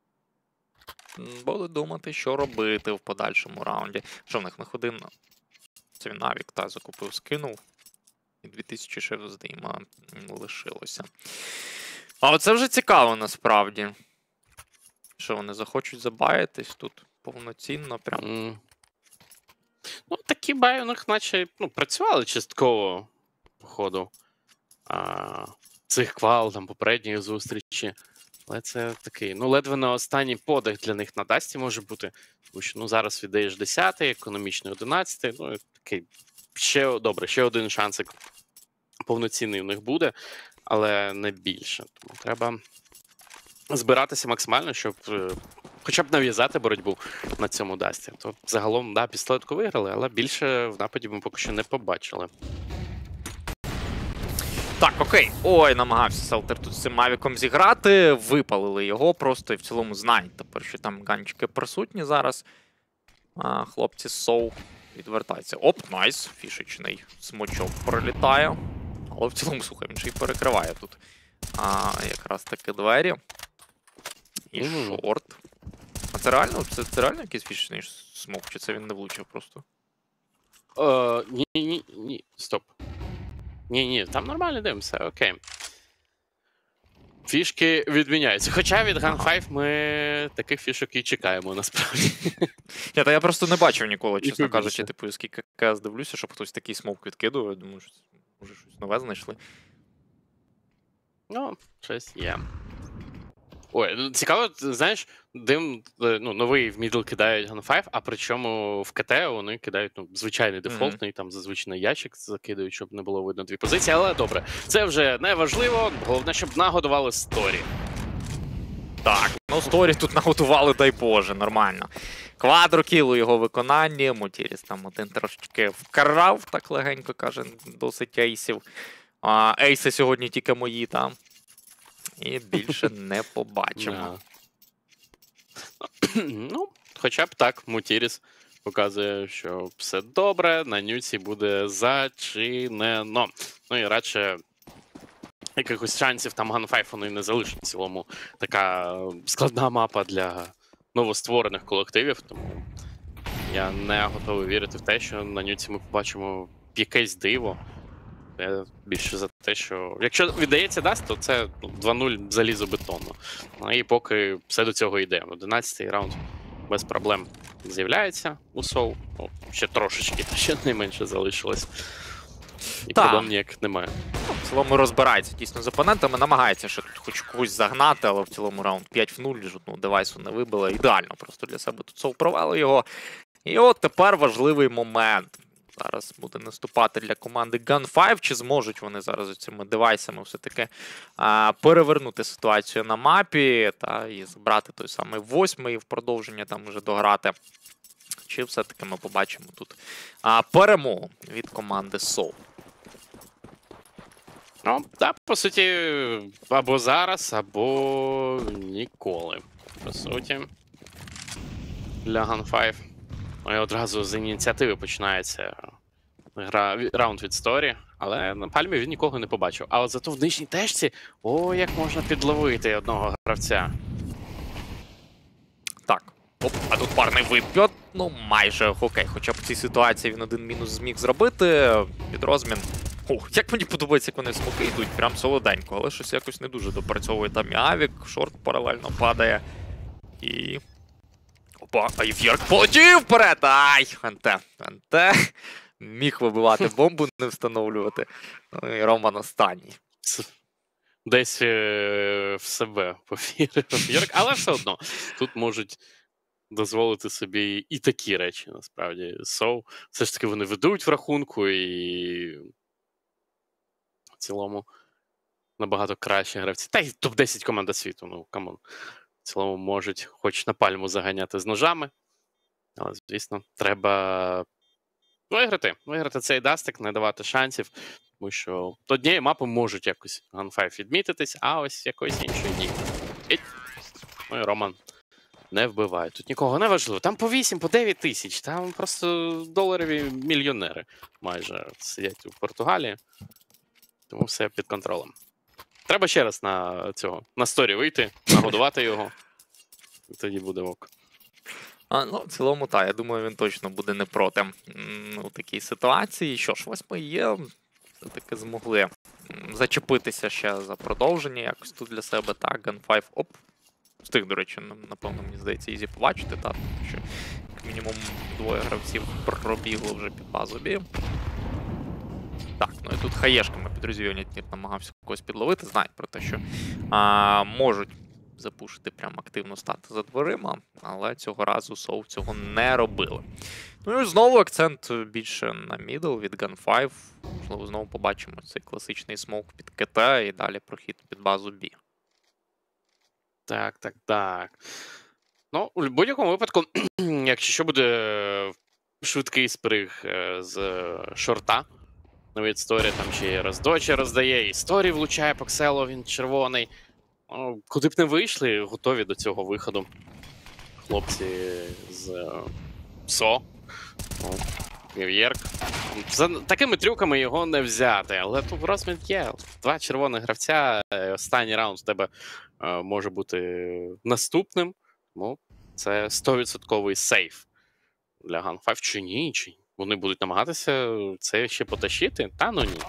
Буду думати, що робити в подальшому раунді. Що в них на один? Це він Авік, та закупив, скинув. І 2000 ще здійма лишилося. А оце вже цікаво насправді. Що вони захочуть забаятись тут повноцінно прям. Ну, такі баї у них наче працювали частково по ходу цих квал, там, попередньої зустрічі. Але це такий, ну, ледве не останній подих для них на Дасті може бути. Тому що, ну, зараз віддаєш 10-й, економічний 11-й, ну, і такий, добре, ще один шансик повноцінний у них буде, але не більше. Тому треба збиратися максимально, щоб хоча б нав'язати боротьбу на цьому Дасті. То загалом, да, пістолетку виграли, але більше в нападі ми поки що не побачили. Так, окей. Ой, намагався Селтер тут з цим Мавіком зіграти. Випалили його просто і в цілому знають тепер, що там ганчики присутні зараз. Хлопці Соу відвертаються. Оп, найс. Фішечний смочок пролітає. Але в цілому, слухай, він ще й перекриває тут якраз таки двері. І шорт. А це реально? Це реально якийсь фішечний смок? Чи це він не влучив просто? Ні, стоп. Ні, там нормально дивимося, окей. Фішки відміняються. Хоча від Gun5 ми таких фішок і чекаємо, насправді. Ні, та я просто не бачив ніколи, чесно кажучи, типу, скільки КС дивлюся, щоб хтось такий смок відкидував. Думаю, що може щось нове знайшли. Ну, щось є. Ой, ну цікаво, знаєш, новий в мідл кидають Gun5, а причому в КТ вони кидають звичайний дефолтний, там зазвичай ящик закидають, щоб не було видно дві позиції, але добре. Це вже не важливо, головне, щоб нагодували сторі. Так, ну сторі тут наготували, дай Боже, нормально. Квадрокіл у його виконанні, Мутіріс там один трошечки вкрав, так легенько каже, досить ейсів. Ейси сьогодні тільки мої там. І більше не побачимо. Ну, хоча б так, Мутіріс показує, що все добре, на нюці буде зачинено. Ну і радше якихось шансів там Gun5 вони не залишить. В цілому така складна мапа для новостворених колективів, тому я не готовий вірити в те, що на нюці ми побачимо якесь диво. Я більше за те, що якщо віддається Даст, то це 2-0 залізобетонно. Ну, і поки все до цього йде. 11-й раунд без проблем з'являється у Соу. Ну, ще трошечки, ще найменше залишилось. І проблем ніяк немає. В цілому розбирається дійсно з опонентами, намагається ще тут хоч когось загнати, але в цілому раунд 5-0, жодного девайсу не вибили. Ідеально просто для себе тут Соу провели його. І от тепер важливий момент. Зараз буде наступати для команди Gun5. Чи зможуть вони зараз цими девайсами все-таки перевернути ситуацію на мапі та і збрати той самий 8-й в продовження там вже дограти. Чи все-таки ми побачимо тут перемогу від команди Soul? Ну, так, по суті, або зараз, або ніколи. По суті, для Gun5. І одразу з ініціативи починається раунд від Сторі, але на пальмі він нікого не побачив. А от зато в нижній тежці, як можна підловити одного гравця. Так, оп, а тут парний вип'ят, ну майже окей, хоча б в цій ситуації він один мінус зміг зробити, під розмін. Як мені подобається, як вони в смоки йдуть, прям солоденько, але щось якось не дуже допрацьовує там і Авік, шорт паралельно падає. І... Опа, а В'єрк полетів вперед! Ай, НТ міг вибивати бомбу, не встановлювати. Ну і Роман останній. Десь в себе повірив В'єрк, але все одно. Тут можуть дозволити собі і такі речі, насправді. Соу, все ж таки вони ведуть в рахунку і в цілому набагато кращі гравці. Та й топ-10 команда світу, ну, камон. В цілому можуть хоч на пальму заганяти з ножами. Але, звісно, треба виграти цей дастик, не давати шансів. Тому що до однієї мапи можуть якось Gun5 відмітитись, а ось якоїсь іншої ні. Ну і Роман не вбиває. Тут нікого не важливо. Там по 8, по 9 тисяч. Там просто доларові мільйонери майже сидять у Португалії. Тому все під контролем. Треба ще раз на сторі вийти, нагодувати його. І тоді буде ок. Ну, в цілому, так, я думаю, він точно буде не проти у такій ситуації. Що ж, 8 є, все-таки змогли зачепитися ще за продовження якось тут для себе. Так, Gun5, оп. Встиг, до речі, напевно, мені здається, ізі побачити, так, що як мінімум двоє гравців пробігло вже під базу Бі. Так, ну і тут хаєшками підрозділення намагався когось підловити, знають про те, що можуть запушити, прям активно стати за дверима, але цього разу Соу цього не робили. Ну і знову акцент більше на мідл від Gun5. Можливо, знову побачимо цей класичний смоук під КТ і далі прохід під базу Бі. Так. Ну, у будь-якому випадку, якщо що буде швидкий сприг з шорта, навіть Сторі там ще і роздочі роздає, і Сторі влучає по Кселу, він червоний. Ну, куди б не вийшли, готові до цього виходу. Хлопці з ПСО. Вів'єрк. За такими трюками його не взяти, але тут розмін є. Два червоних гравця, останній раунд у тебе може бути наступним. Ну, це 100% сейф для Gun5 чи ні? Чи вони будуть намагатися це ще потащити? Та ну ні.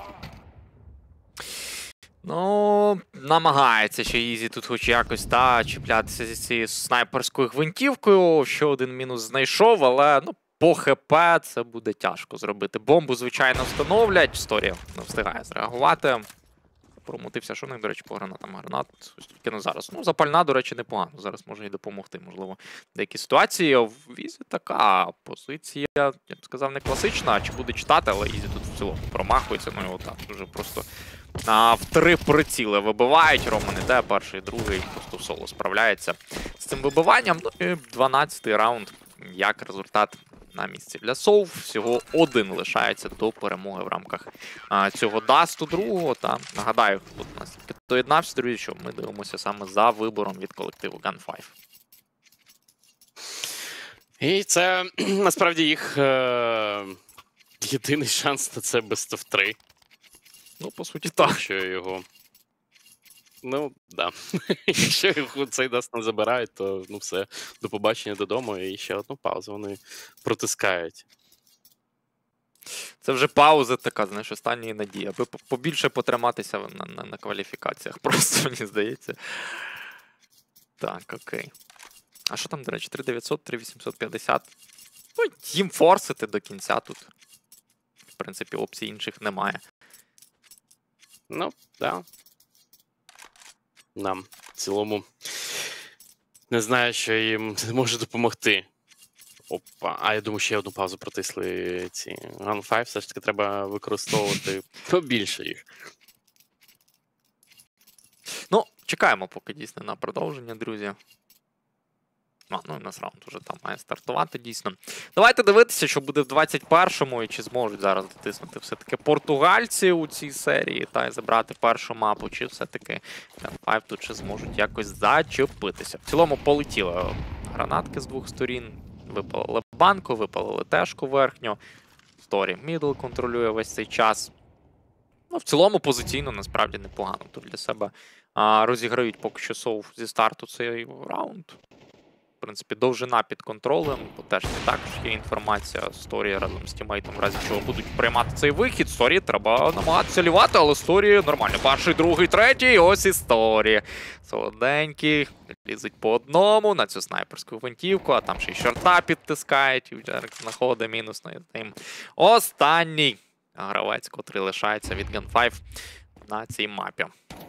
Ну, намагається ще Ізі тут хоч якось чіплятися зі цією снайперською гвинтівкою. Ще один мінус знайшов, але по ХП це буде тяжко зробити. Бомбу, звичайно, встановлять. Сторі не встигає зреагувати. Промутився, що в них, до речі, по гранатам. Гранат ось тільки зараз. Ну, запальна, до речі, непогано. Зараз може і допомогти, можливо, в деякій ситуації. В Ізі така позиція, я б сказав, не класична. Чи буде читати, але Ізі тут в цілому промахується. Ну, його так дуже просто в 3 приціли вибивають. Роман іде, перший, другий, просто в соло справляється з цим вибиванням. Ну, і 12-й раунд, як результат на місці для Соу. Всього 1 лишається до перемоги в рамках цього дасту другого. Та нагадаю, тут у нас доєднався, друзі, що ми дивимося саме за вибором від колективу Gun5. І це насправді їх єдиний шанс на це best of 3. Ну, по суті, так. Якщо його... Ну, да. Якщо його цей даст не забирають, то ну все, до побачення додому і ще одну паузу вони протискають. Це вже пауза така, знаєш, остання надія. Аби побільше потриматися на кваліфікаціях, просто, мені здається. Так, окей. А що там, до речі, 3900, 3850? Ну, їм форсити до кінця тут. В принципі, опцій інших немає. Ну, да. Нам в цілому не знаю, що їм може допомогти. Опа, а я думаю, ще одну паузу протисли ці Gun5, все ж таки треба використовувати побільше їх. Ну, чекаємо поки дійсно на продовження, друзі. Ну, у нас раунд уже там має стартувати, дійсно. Давайте дивитися, що буде в 21-му, і чи зможуть зараз дотиснути все-таки португальці у цій серії, та й забрати першу мапу, чи все-таки Gun5 тут ще зможуть якось зачепитися. В цілому полетіли гранатки з двох сторін, випалили банку, випалили тежку верхню. Сторі мідл контролює весь цей час. Ну, в цілому позиційно насправді непогано. Тут для себе розіграють поки що Соу зі старту цей раунд. В принципі, довжина під контролем, бо теж не також є інформація. Сторі разом з тімейтом, в разі чого будуть приймати цей вихід. Сторі треба намагатися лівати, але Сторі нормально. Перший, другий, третій, ось і Сторі. Солоденький, лізуть по одному на цю снайперську гвинтівку, а там ще й шорта підтискають, і вже знаходить мінус на тим. Останній гравець, котрий лишається від Gun5 на цій мапі.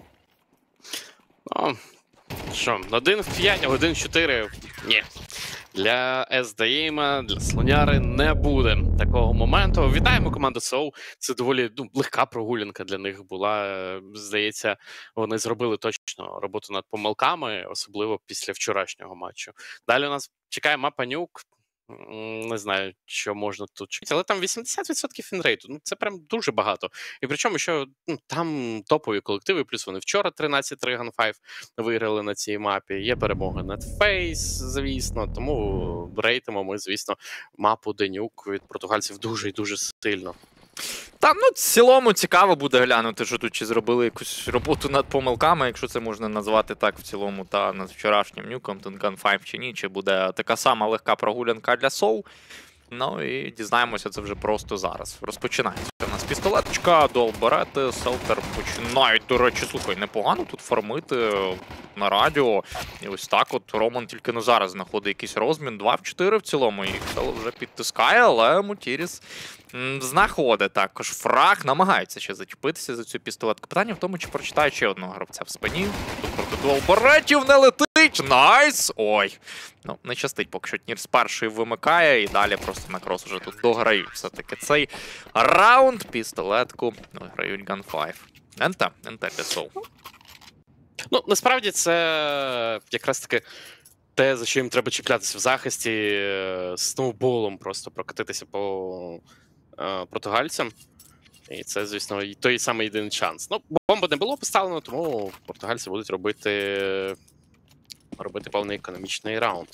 Що, 1 в 5, 1 в 4? Ні. Для SDM, для Слоняри не буде такого моменту. Вітаємо команду Соу. Це доволі легка прогулянка для них була. Здається, вони зробили точно роботу над помилками, особливо після вчорашнього матчу. Далі у нас чекає мапа Нюк. Не знаю, що можна тут чекати, але там 80% фінрейту. Ну, це прям дуже багато. І причому, що там топові колективи, плюс вони вчора 13-3 Gun5 виграли на цій мапі. Є перемоги над Face, звісно. Тому рейтимо ми, звісно, мапу Денюк від португальців дуже і дуже сильно. Там, в цілому цікаво буде глянути, що тут чи зробили якусь роботу над помилками, якщо це можна назвати так в цілому, та над вчорашнім нюком, тут Gun5 чи ні, чи буде така сама легка прогулянка для Соу. Ну і дізнаємося це вже просто зараз. Розпочинається у нас пістолеточка, долберети, селтер починають, до речі, слухай, непогано тут фармити. на радіо. І ось так от Роман тільки на зараз знаходить якийсь розмін. 2 в 4 в цілому, і Xelo вже підтискає, але Мутіріс знаходить також фраг, намагається ще зачепитися за цю пістолетку. Питання в тому, чи прочитає ще одного гравця в спині. Тут проти дуал баретів не летить! Найс! Ой! Ну, не щастить, поки що Нірс перший вимикає, і далі просто на крос вже тут дограють все-таки цей раунд. Пістолетку грають Gun5. НТ для Соу. Ну, насправді це якраз таки те, за що їм треба чіплятися в захисті, сноуболом просто прокатитися по португальцям. І це, звісно, той самий єдиний шанс. Ну, бомба не було поставлено, тому португальці будуть робити повний економічний раунд.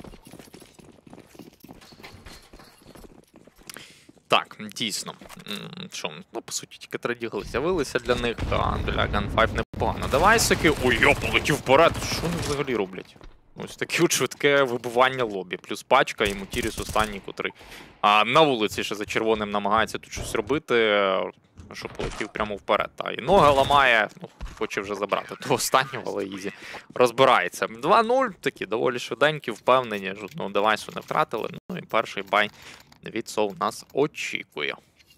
Так, дійсно. Що, ну, по суті, тільки 3 дігли з'явилися для них, а для Gun5 непогано. Девайсики. Ой, я полетів вперед. Що вони взагалі роблять? Ось таке швидке вибивання лобі. Плюс пачка і Мутіріс останній, котрий на вулиці ще за червоним намагається тут щось робити, що полетів прямо вперед. Та і ноги ламає, ну, хоче вже забрати того останнього, але Ізі розбирається. 2-0, такі доволі швиденькі, впевнені, жодного девайсу не втратили. Ну і перший бай від Соу нас очікує.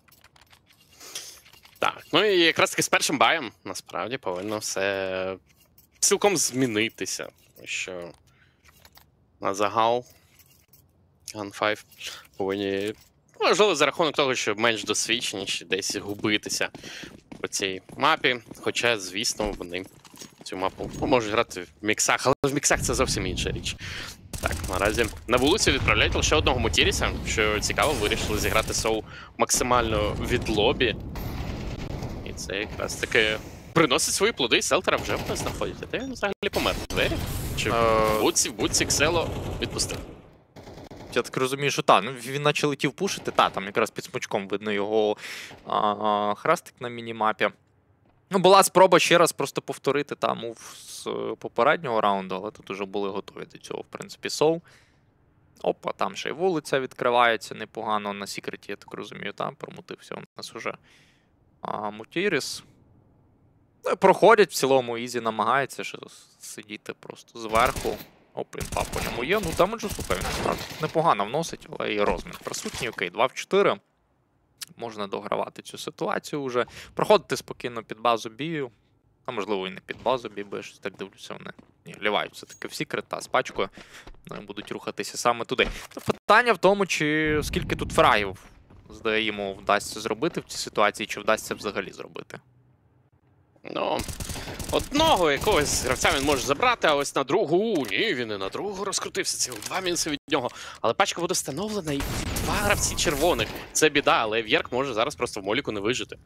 Так, ну і якраз таки з першим баєм, насправді, повинно все цілком змінитися. Що на загал Gun5 повинні, можливо, за рахунок того, що менш досвідченіші, десь губитися по цій мапі. Хоча, звісно, вони цю мапу можуть грати в міксах, але в міксах це зовсім інша річ. Так, наразі на вулицю відправляють лише одного Мутіріса, що цікаво, вирішили зіграти Соу максимально від лобі. І це якраз таки приносить свої плоди, Селтера вже в нас знаходять. А де він взагалі помер? В двері? Чи в будці Xelo відпустив? Я так розумію, що так. Ну, він наче летів пушити, там якраз під смичком видно його хрестик на мінімапі. Ну, була спроба ще раз просто повторити там мув з попереднього раунду, але тут вже були готові до цього, в принципі, Соу. Опа, там ще й вулиця відкривається непогано. На секреті, я так розумію, там промутився у нас уже Мутіріс. Ну, і проходять в цілому, Ізі намагається ще сидіти просто зверху. Оп, інфа по ньому є. Ну, там уже, слухай, він непогано вносить, але і розмін присутній. Окей, 2 в 4. Можна догравати цю ситуацію вже. Проходити спокійно під базу бію. А можливо і не під базу бій, бо я щось так дивлюся, вони глівають все-таки в секрет, та з пачкою будуть рухатися саме туди. Питання в тому, чи скільки тут фрагів, здається, йому вдасться зробити в цій ситуації, чи вдасться взагалі зробити. Ну, одного якогось гравця він може забрати, а ось на другу, ні, він і на другу розкрутився, це 2 мінуси від нього. Але пачка буде встановлена і 2 гравці червоних. Це біда, але В'єрк може зараз просто в моліку не вижити.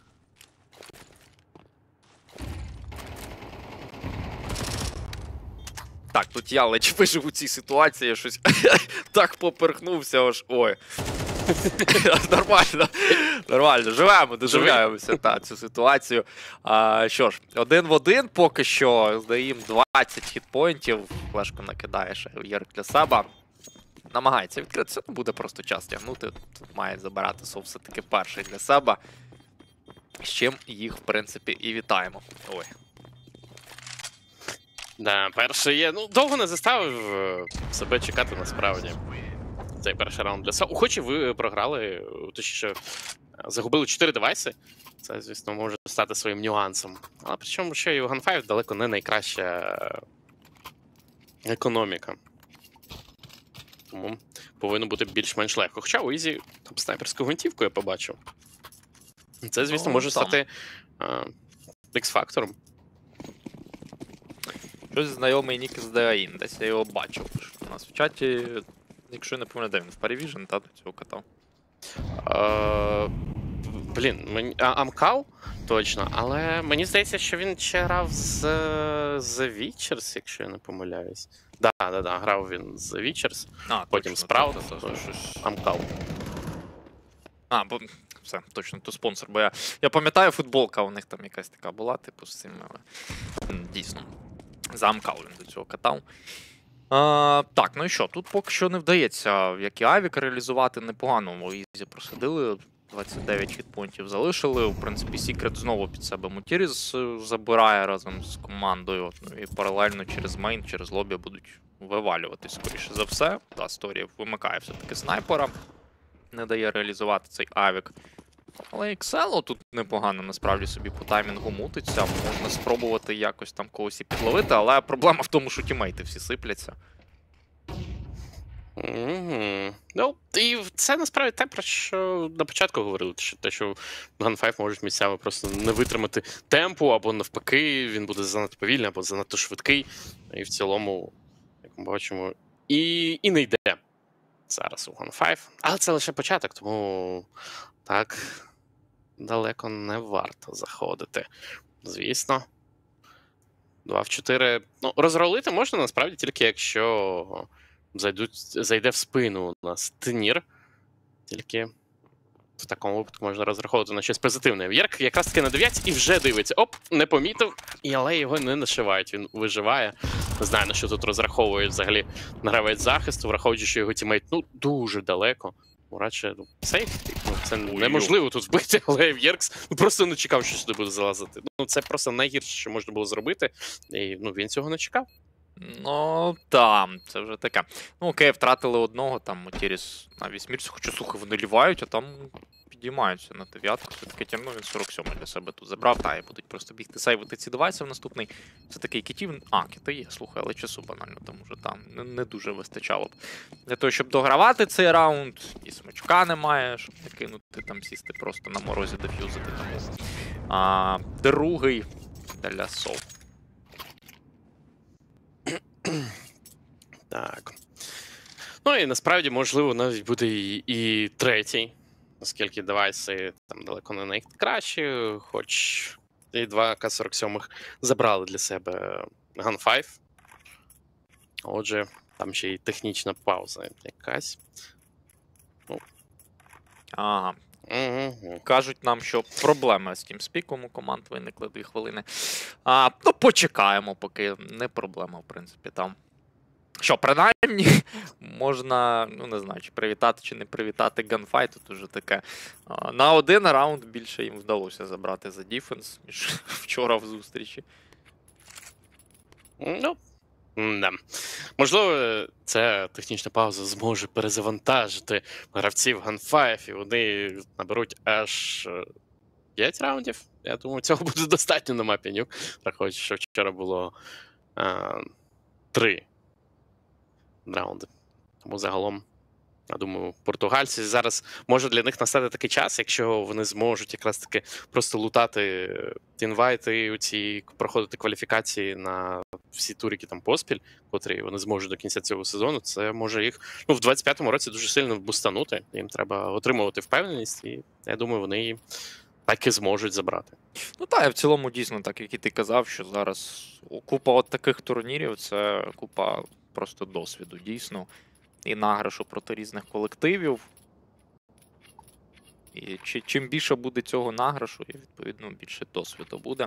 Так, тут я ледь вижив у цій ситуації, я щось так поперхнувся, аж ой. Нормально, живемо, доживляємося цю ситуацію. Що ж, 1 в 1 поки що, здаємо 20 хітпоінтів, флешку накидає ще В'єрк для себе. Намагається відкритися, ну буде просто час тягнути, тут має забирати Соу все-таки перший для себе. З чим їх, в принципі, і вітаємо. Ой. Да, перший є. Ну, довго не заставив себе чекати насправді. Цей перший раунд для Соу. Хоч і ви програли, точніше, загубили 4 девайси. Це, звісно, може стати своїм нюансом. Але причому ще і у Gun5 далеко не найкраща економіка. Тому повинно бути більш-менш легко. Хоча у Ізі там снайперську гвинтівку я побачив. Це, звісно, може стати X-фактором. Щось знайомий нік з Деаїн, десь я його бачив. У нас в чаті, якщо я не пам'ятаю, він в Парівіжн, та, до цього катав. Блін, Амкал? Точно, але мені здається, що він ще грав з The Witchers, якщо я не помиляюсь. Да, грав він з The Witchers, потім Sprout, Амкал. Бо все, точно, то спонсор, бо я пам'ятаю, футболка у них там якась така була, типу, з цим, дійсно. За Амкал він до цього катав. Так, ну і що, тут поки що не вдається, як і Авік, реалізувати непогано. Ізі просадили 29 хітпоінтів залишили. В принципі, Secret знову під себе Мутіріс забирає разом з командою. Ну і паралельно через мейн, через лобі будуть вивалюватись, скоріше за все. Та Сторія вимикає все-таки снайпера. Не дає реалізувати цей авік. Але Іксело тут непогано насправді собі по таймінгу мутиться. Можна спробувати якось там когось і підловити, але проблема в тому, що тімейти всі сипляться. Ну, і це насправді те, про що на початку говорили, що Gunfive можуть місцями просто не витримати темпу, або навпаки, він буде занадто повільний, або занадто швидкий. І в цілому, як ми бачимо, і не йде зараз у Gunfive. Але це лише початок, тому так далеко не варто заходити. Звісно. 2 в 4. Ну, розролити можна насправді тільки якщо зайде в спину у нас Тенір. Тільки в такому випадку можна розраховувати на щось позитивне. В'єрк якраз таки на 9 і вже дивиться. Оп, не помітив, але його не нашивають. Він виживає. Не знаю, на що тут розраховує взагалі гравець захисту, враховуючи, що його тімейт дуже далеко. Радше, сейф. Це неможливо тут вбити, але В'єркс просто не чекав, що сюди буде залазити. Це просто найгірше, що можна було зробити. І він цього не чекав. Ну, так, це вже таке. Ну, окей, втратили одного, там Мутіріс на 8-мірці, хоча, слухай, вони лівають, а там підіймаються на 9-ку. Все-таки тягну, він 47-й для себе тут забрав, та, і будуть просто бігти сейвити ці девайси в наступний. Все-таки кітів, кіти є, слухай, але часу банально, там уже там не дуже вистачало б. Для того, щоб догравати цей раунд, і смачка немає, щоб не кинути, там сісти просто на морозі деф'юзити. Тому другий для Сов. Так. Ну і насправді, можливо, навіть буде і третій, оскільки девайси там далеко не найкращі, хоч і 2 К-47 забрали для себе Gunfive. Отже, там ще й технічна пауза якась. Ага. Кажуть нам, що проблеми з TeamSpeak у команд виникли 2 хвилини. Ну, почекаємо, поки не проблема, в принципі, там. Що, принаймні, можна, не знаю, чи привітати, чи не привітати Gunfight, тут уже таке. На 1 раунд більше їм вдалося забрати за дефенс, ніж вчора в зустрічі. Ну, да. Можливо, ця технічна пауза зможе перезавантажити гравців Gunfive, і вони наберуть аж 5 раундів. Я думаю, цього буде достатньо на мапі Нюк, враховуючи, що вчора було 3 раунди. Тому загалом, я думаю, португальці зараз може для них настати такий час, якщо вони зможуть якраз таки просто лутати інвайти, проходити кваліфікації на всі турики там поспіль, котрі вони зможуть до кінця цього сезону, це може їх в 25-му році дуже сильно бустанути. Їм треба отримувати впевненість, і я думаю, вони її так і зможуть забрати. Ну так, в цілому дійсно, так як і ти казав, що зараз купа от таких турнірів, це купа просто досвіду, дійсно. І награшу проти різних колективів. І чим більше буде цього награшу, і, відповідно, більше досвіду буде.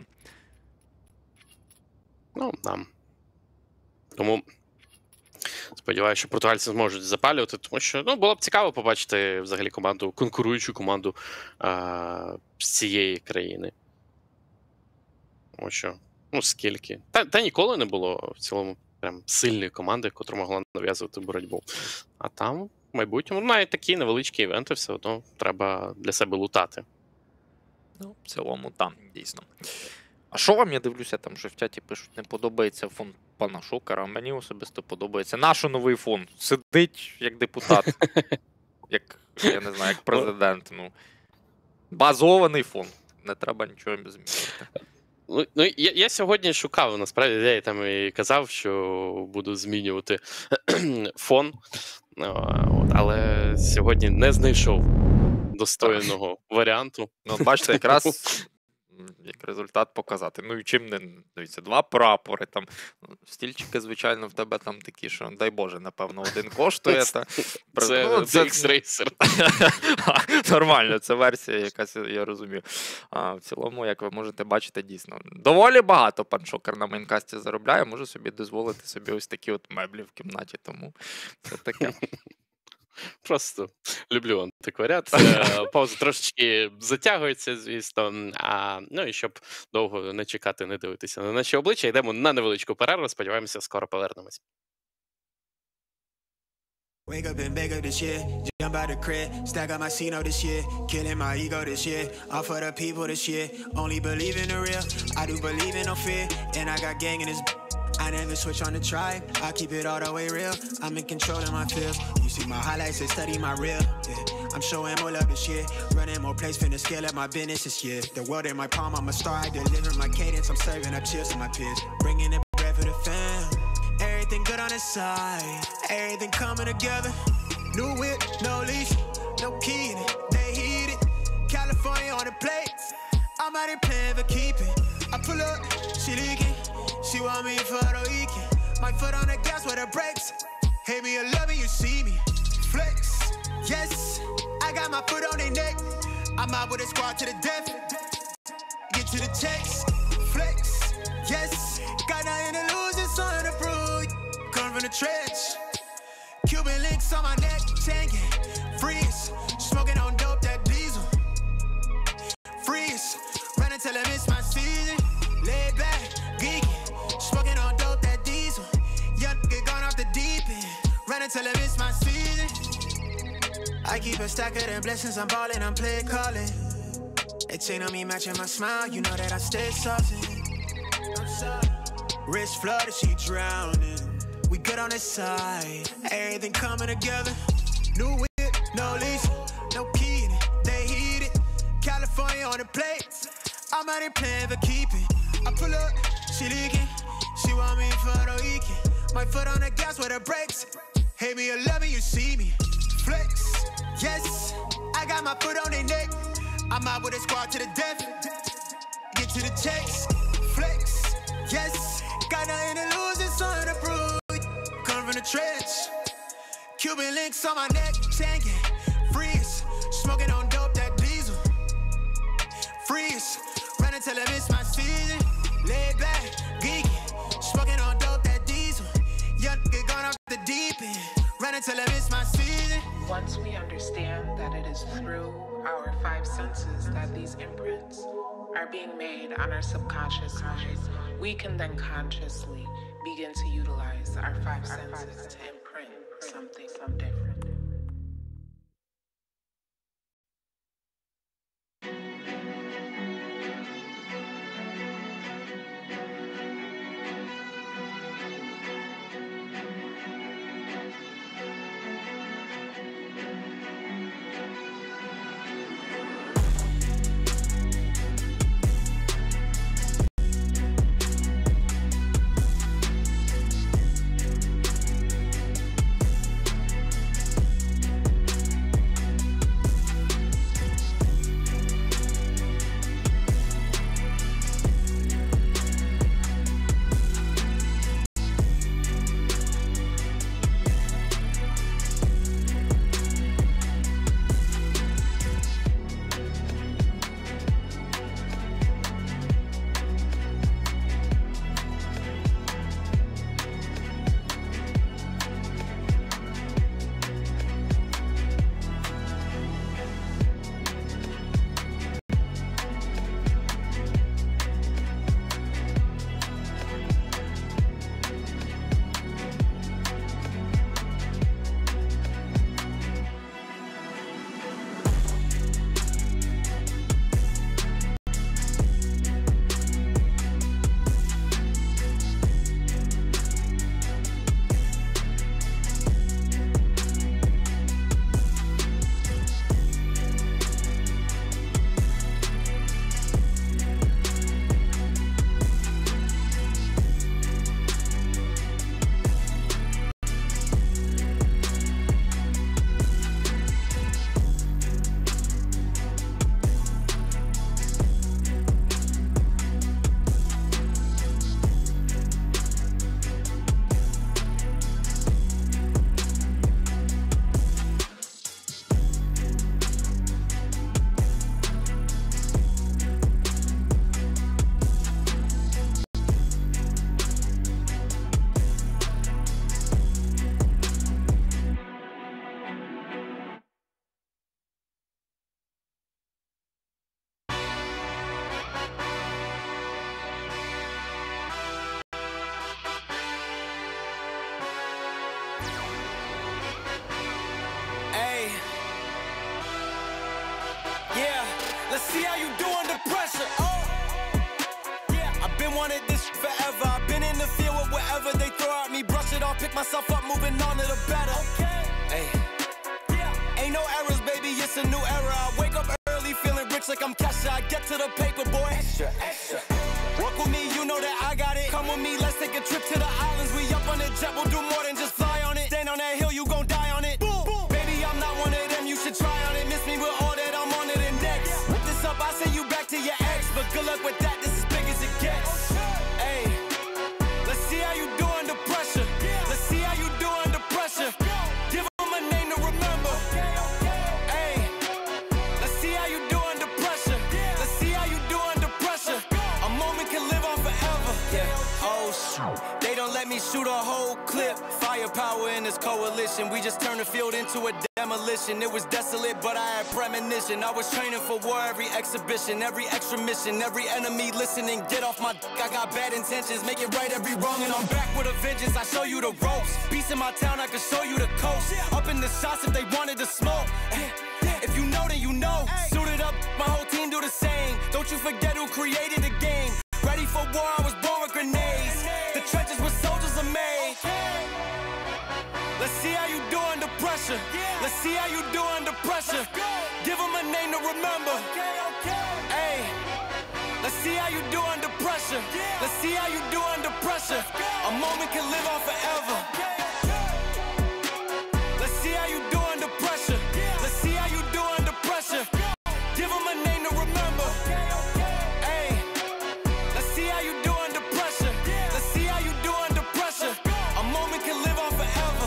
Ну, да. Тому сподіваюся, що португальці зможуть запалювати, тому що було б цікаво побачити взагалі команду, конкуруючу команду з цієї країни. Тому що, скільки. Та ніколи не було в цілому прям сильної команди, яка могла нав'язувати боротьбу. А там, в майбутньому, навіть такі невеличкі івенти все одно треба для себе лутати. Ну, в цілому, там, дійсно. А що вам, я дивлюся, там вже в чаті пишуть, не подобається фон пана Шокера, а мені особисто подобається. Наш новий фон. Сидить як депутат. Як, я не знаю, як президент. Базований фон. Не треба нічого змінювати. Я сьогодні шукав, насправді, я там і казав, що буду змінювати фон, але сьогодні не знайшов достойного варіанту. Бачите, якраз як результат показати. І чим не, дивіться, 2 прапори, там, стільчики, звичайно, в тебе там такі, що, дай Боже, напевно, 1 коштує. Це X-Racer. Нормально, це версія якась, я розумію. В цілому, як ви можете бачити, дійсно, доволі багато пан Шокер на мейнкасті заробляє, може собі дозволити собі ось такі от меблі в кімнаті, тому це таке. Просто люблю антикваріат. Пауза трошечки затягується, звісно. Ну і щоб довго не чекати, не дивитися на наші обличчя, йдемо на невеличку перерву. Сподіваємося, скоро повернемось. Wake up and bake up this year, jump out the crib, stack up my C-No this year, killing my ego this year, all for the people this year, only believe in the real, I do believe in no fear, and I got gang in this, I never switch on the tribe, I keep it all the way real, I'm in control of my feels, you see my highlights and study my real, yeah. I'm showing more love this year, running more plays, finna scale up my business this year, the world in my palm, I'm a star, I deliver my cadence, I'm serving up cheers to my peers, bringing it bread for the fam. Everything good on the side, everything coming together. New whip, no leash, no key in it, they heat it. California on the plate, I'm out here playing for keeping. I pull up, she leaking, she want me for the weekend. My foot on the gas with the brakes, hate me or love me, you see me. Flex, yes, I got my foot on their neck. I'm out with a squad to the death, get to the checks. Flex, yes, got nothing to lose, it's something to prove. From the trench, Cuban links on my neck, tanking, freeze, smoking on dope, that diesel, freeze, running till I miss my season, lay back, geeky, smoking on dope, that diesel, young get gone off the deep end, running till I miss my season, I keep a stack of them blessings, I'm ballin', I'm play calling, they chain on me matching my smile, you know that I stay saucy, I'm sorry, wrist flooded, she drowning. We good on this side, everything coming together. New whip, no leash, no key in it, they heat it. California on the plate, I'm out here playing for keeping. I pull up, she leaking, she want me for the weekend. My foot on the gas with the brakes, hate me or love me, you see me. Flex, yes, I got my foot on their neck. I'm out with a squad to the death, get to the checks. Flex, yes, got nothing to lose, it's something to prove. From the trench, Cuban links on my neck, tanking, freeze, smoking on dope, that diesel, freeze, running till I miss my season, lay back, geeky, smoking on dope, that diesel, young get gone off the deep end, running till I miss my season. Once we understand that it is through our five senses that these imprints are being made on our subconscious mind, we can then consciously begin to utilize our five senses to imprint something different. pick myself up, moving on to the better. Hey. Ain't no errors, baby, it's a new era. I wake up early, feeling rich like I'm Kesha. I get to the paper, boy. Extra, extra. Walk with me, you know that I got it. Come with me, let's take a trip to the islands. We up on the jet, we'll do more than just fly on it. Stand on that hill, you gon' die on it. Boom, boom. Baby, I'm not one of them, you should try on it. Miss me with all that, I'm on it and next. Whip this up, I send you back to your ex. But good luck with that, this is big as it gets. Hey, let's see how you do under pressure. Let's see how you do under pressure. Give them a name to remember. Hey, let's see how you do under pressure. Let's see how you do under pressure. A moment can live on forever. Yeah. Oh shoot, they don't let me shoot a whole clip. Firepower in this coalition. We just turned the field into a demolition. It was desolate, but I had premonition. I was training for war, every exhibition, every extra mission, every enemy listening. Get off my dick, I got bad intentions. Make it right every wrong, and I'm back with a vengeance. I show you the ropes. Beast in my town, I can show you the coast. Up in the shots if they wanted to smoke. If you know, then you know. Suited up, my whole team do the same. Don't you forget who created the game. Ready for war, I was born with grenades. The trenches where soldiers are made. Let's see how you do under pressure. Let's see how you do under pressure. Give them a name to remember. Hey, let's see how you do under pressure. Let's see how you do under pressure. A moment can live on forever. Let's see how you do under pressure. Let's see how you do under pressure. Give them a name to remember. Hey, let's see how you do under pressure. Let's see how you do under pressure. A moment can live on forever.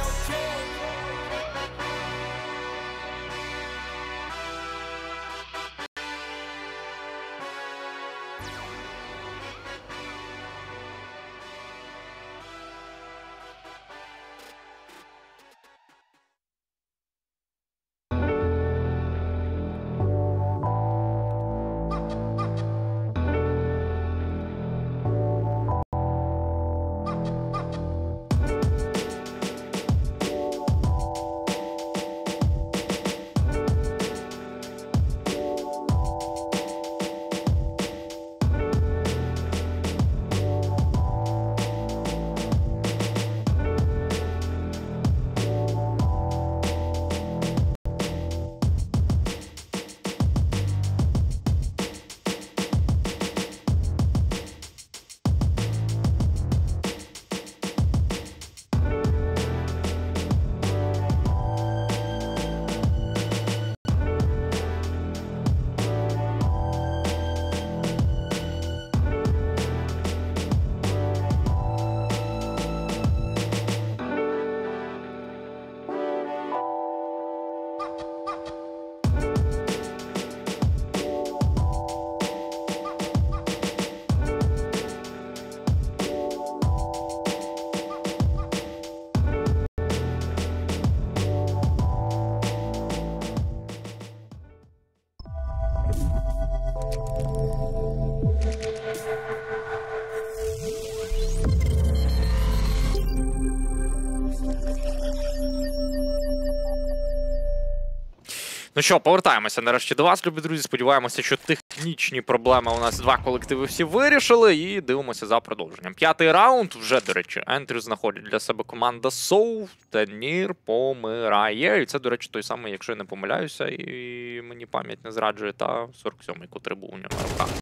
Ну що, повертаємося нарешті до вас, любі друзі. Сподіваємося, що технічні проблеми у нас два колективи всі вирішили. І дивимося за продовженням. П'ятий раунд. Вже, до речі, ентрі знаходить для себе команда Соу. Тенір помирає. І це, до речі, той самий, якщо я не помиляюся, і мені пам'ять не зраджує, та 47-й, котрий був у нього на руках.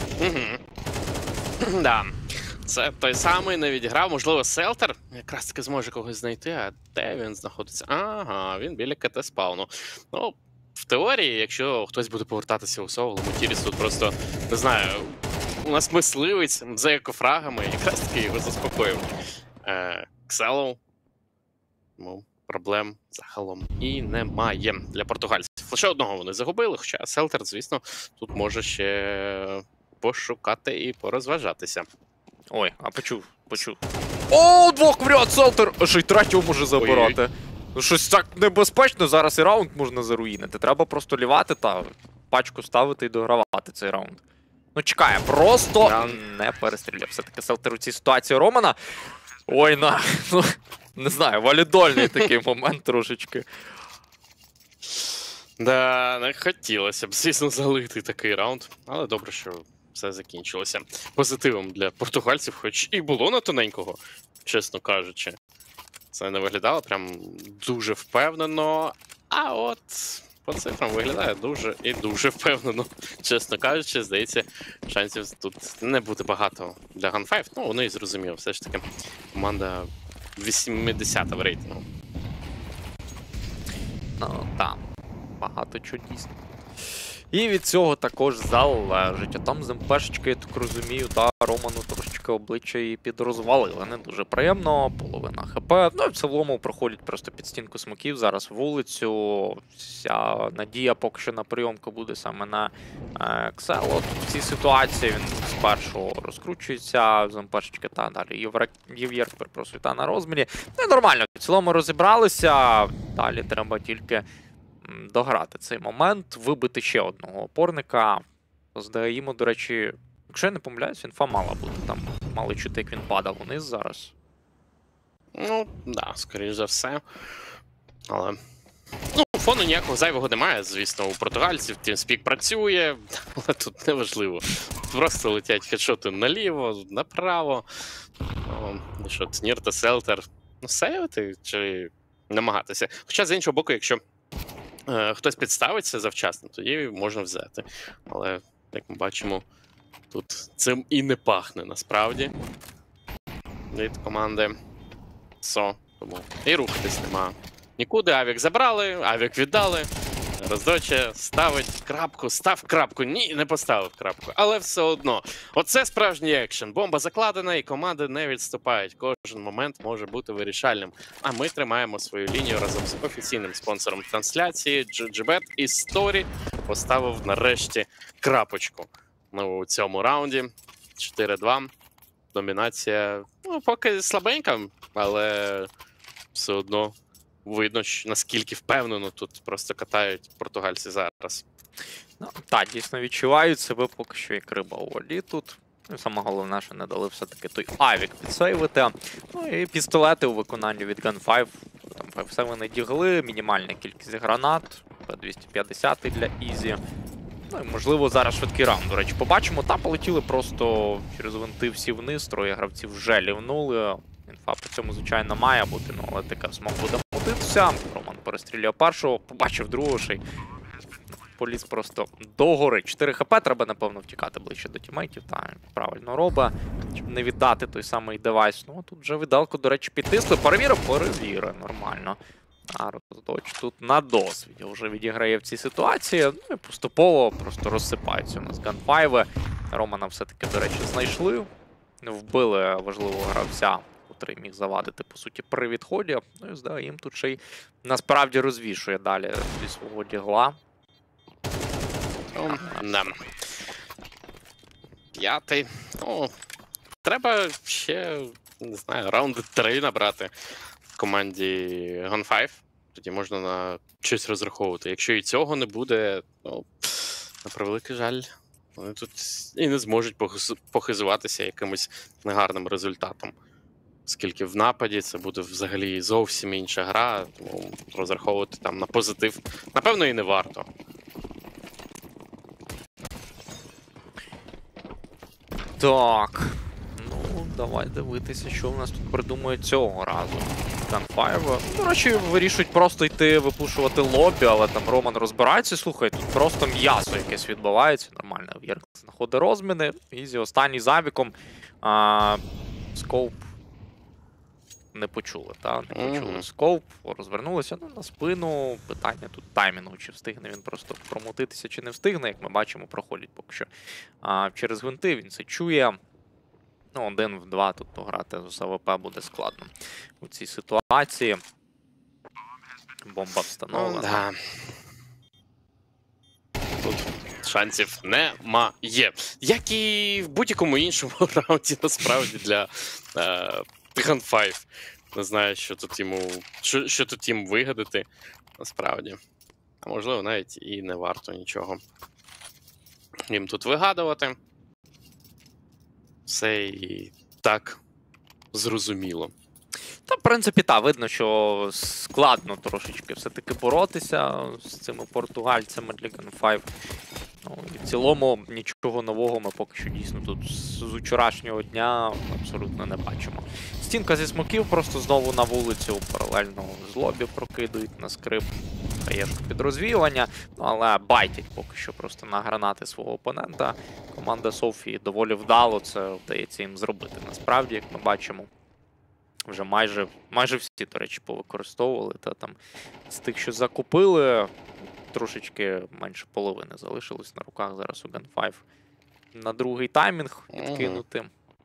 Да. Це той самий не відіграв. Можливо, Селтер якраз таки зможе когось знайти, а де він знаходиться? Ага, він біля КТ-спауну. Ну, в теорії, якщо хтось буде повертатися у Соул, Мутіріс тут просто, не знаю, у нас мисливець за екофрагами, якраз таки його заспокоїв. Кселоу, ну, проблем загалом і немає для португальців. Лише одного вони загубили, хоча Селтер, звісно, тут може ще пошукати і порозважатися. Ой, а почув. О, двох в ряд Селтер! Аж і третього може забирати. Ну, щось так небезпечно, зараз і раунд можна заруїнити. Треба просто лівати та пачку ставити і догравати цей раунд. Ну, чекає, просто не перестріляв. Все-таки Селтер у цій ситуації Романа. Ой, ну, не знаю, валідольний такий момент трошечки. Да, не хотілося б, звісно, залити такий раунд, але добре, що все закінчилося позитивом для португальців, хоч і було на тоненького, чесно кажучи. Це не виглядало прям дуже впевнено. А от по цифрам виглядає дуже і дуже впевнено. Чесно кажучи, здається, шансів тут не буде багато для Gun5. Ну, вони і зрозуміло, все ж таки команда 80-та в рейтингу. Ну, так. Багато чого дійсно. І від цього також залежить. А там з МПшечки, я так розумію, та Роману трошечки обличчя і підрозвалили. Не дуже приємно, половина ХП. Ну і в цілому проходять просто під стінку смоків. Зараз вулицю. Вся надія поки що на прийомку буде саме на Ксело. От в цій ситуації він спершу розкручується з МПшечки, та далі Єв'єр, перепрошую, та на розмірі. Ну і нормально, в цілому розібралися. Далі треба тільки дограти цей момент, вибити ще одного опорника. Здаємо, до речі, якщо я не помиляюсь, інфа мала бути. Там мали чути, як він падав униз зараз. Ну, да, скоріш за все. Але ну, фону ніякого зайвого немає, звісно, у португальців. TeamSpeak працює, але тут неважливо. Просто летять хедшоти наліво, направо. Що, Тнір та Селтер. Ну, сейвити чи намагатися? Хоча, з іншого боку, якщо хтось підставиться завчасно, тоді можна взяти. Але, як ми бачимо, тут цим і не пахне насправді. Від команди СО. Тому і рухатись нема. Нікуди, авік забрали, авік віддали. Роздоче ставить крапку, став крапку. Ні, не поставив крапку. Але все одно. Оце справжній екшен. Бомба закладена і команди не відступають. Кожен момент може бути вирішальним. А ми тримаємо свою лінію разом з офіційним спонсором трансляції GGBet. І Story поставив нарешті крапочку. Ну, у цьому раунді 4-2. Домінація, ну, поки слабенька, але все одно видно, наскільки впевнено тут просто катають португальці зараз. Ну, так, дійсно відчувають себе поки що як риба у воді тут. І саме головне, що не дали все-таки той авік підсейвити. Ну і пістолети у виконанні від Gun5. Там все вони дігли, мінімальна кількість гранат, 250 для Ізі. Ну і можливо зараз швидкий раунд, до речі, побачимо. Там полетіли просто через винти всі вниз, троє гравців вже лівнули. Інфа по цьому, звичайно, має бути, ну, але така смог буде мутитися. Роман перестріляв першого, побачив другого, ще й поліз просто догори. 4 хп, треба, напевно, втікати ближче до тімейтів. Та правильно робить, щоб не віддати той самий девайс. Ну, тут вже видалку, до речі, підтисли. Перевірив, нормально. А Роздоч тут на досвіді вже відіграє в цій ситуації. Ну і поступово просто розсипаються у нас Gun5. Романа все-таки, до речі, знайшли. Вбили важливого гравця, котрий міг завадити, по суті, при відході. Ну і здає, їм тут ще й насправді розвішує далі зі свого дігла. Да. 5-й. Ну, треба ще, не знаю, раунди 3 набрати в команді Gun5. Тоді можна на щось розраховувати. Якщо і цього не буде, ну, на превеликий жаль, вони тут і не зможуть похизуватися якимось негарним результатом. Оскільки в нападі це буде взагалі зовсім інша гра, тому розраховувати там на позитив, напевно, і не варто. Так, ну, давай дивитися, що в нас тут придумує цього разу. Gun5. До речі, вирішують просто йти випушувати лобі, але там Роман розбирається. Слухай, тут просто м'ясо якесь відбувається. Нормально, В'єрк знаходить розміни. Ізі останній завіком. Скоуп не почули, так? Не почули скоуп, розвернулися, ну, на спину. Питання тут таймінгу, чи встигне він просто промутитися, чи не встигне. Як ми бачимо, проходять поки що через гвинти, він це чує. Ну, 1 в 2 тут пограти з АВП буде складно у цій ситуації. Бомба встановлена. Да. Тут шансів немає. Як і в будь-якому іншому раунді, насправді, для Gun5. Не знаю, що тут їм вигадати, насправді. А можливо, навіть і не варто нічого їм тут вигадувати. Все і так зрозуміло. Та, в принципі, так, видно, що складно трошечки все-таки боротися з цими португальцями для Gun5. Ну, і в цілому нічого нового ми поки що дійсно тут з вчорашнього дня абсолютно не бачимо. Стінка зі смоків просто знову на вулицю, паралельно з лобі прокидують на скрип. Хаєшку під розвіювання, але байтять поки що просто на гранати свого опонента. Команда Софії доволі вдало це вдається їм зробити. Насправді, як ми бачимо, вже майже всі, до речі, повикористовували. Та там з тих, що закупили, трошечки менше половини залишилось на руках зараз у Gun5. На другий таймінг відкинути.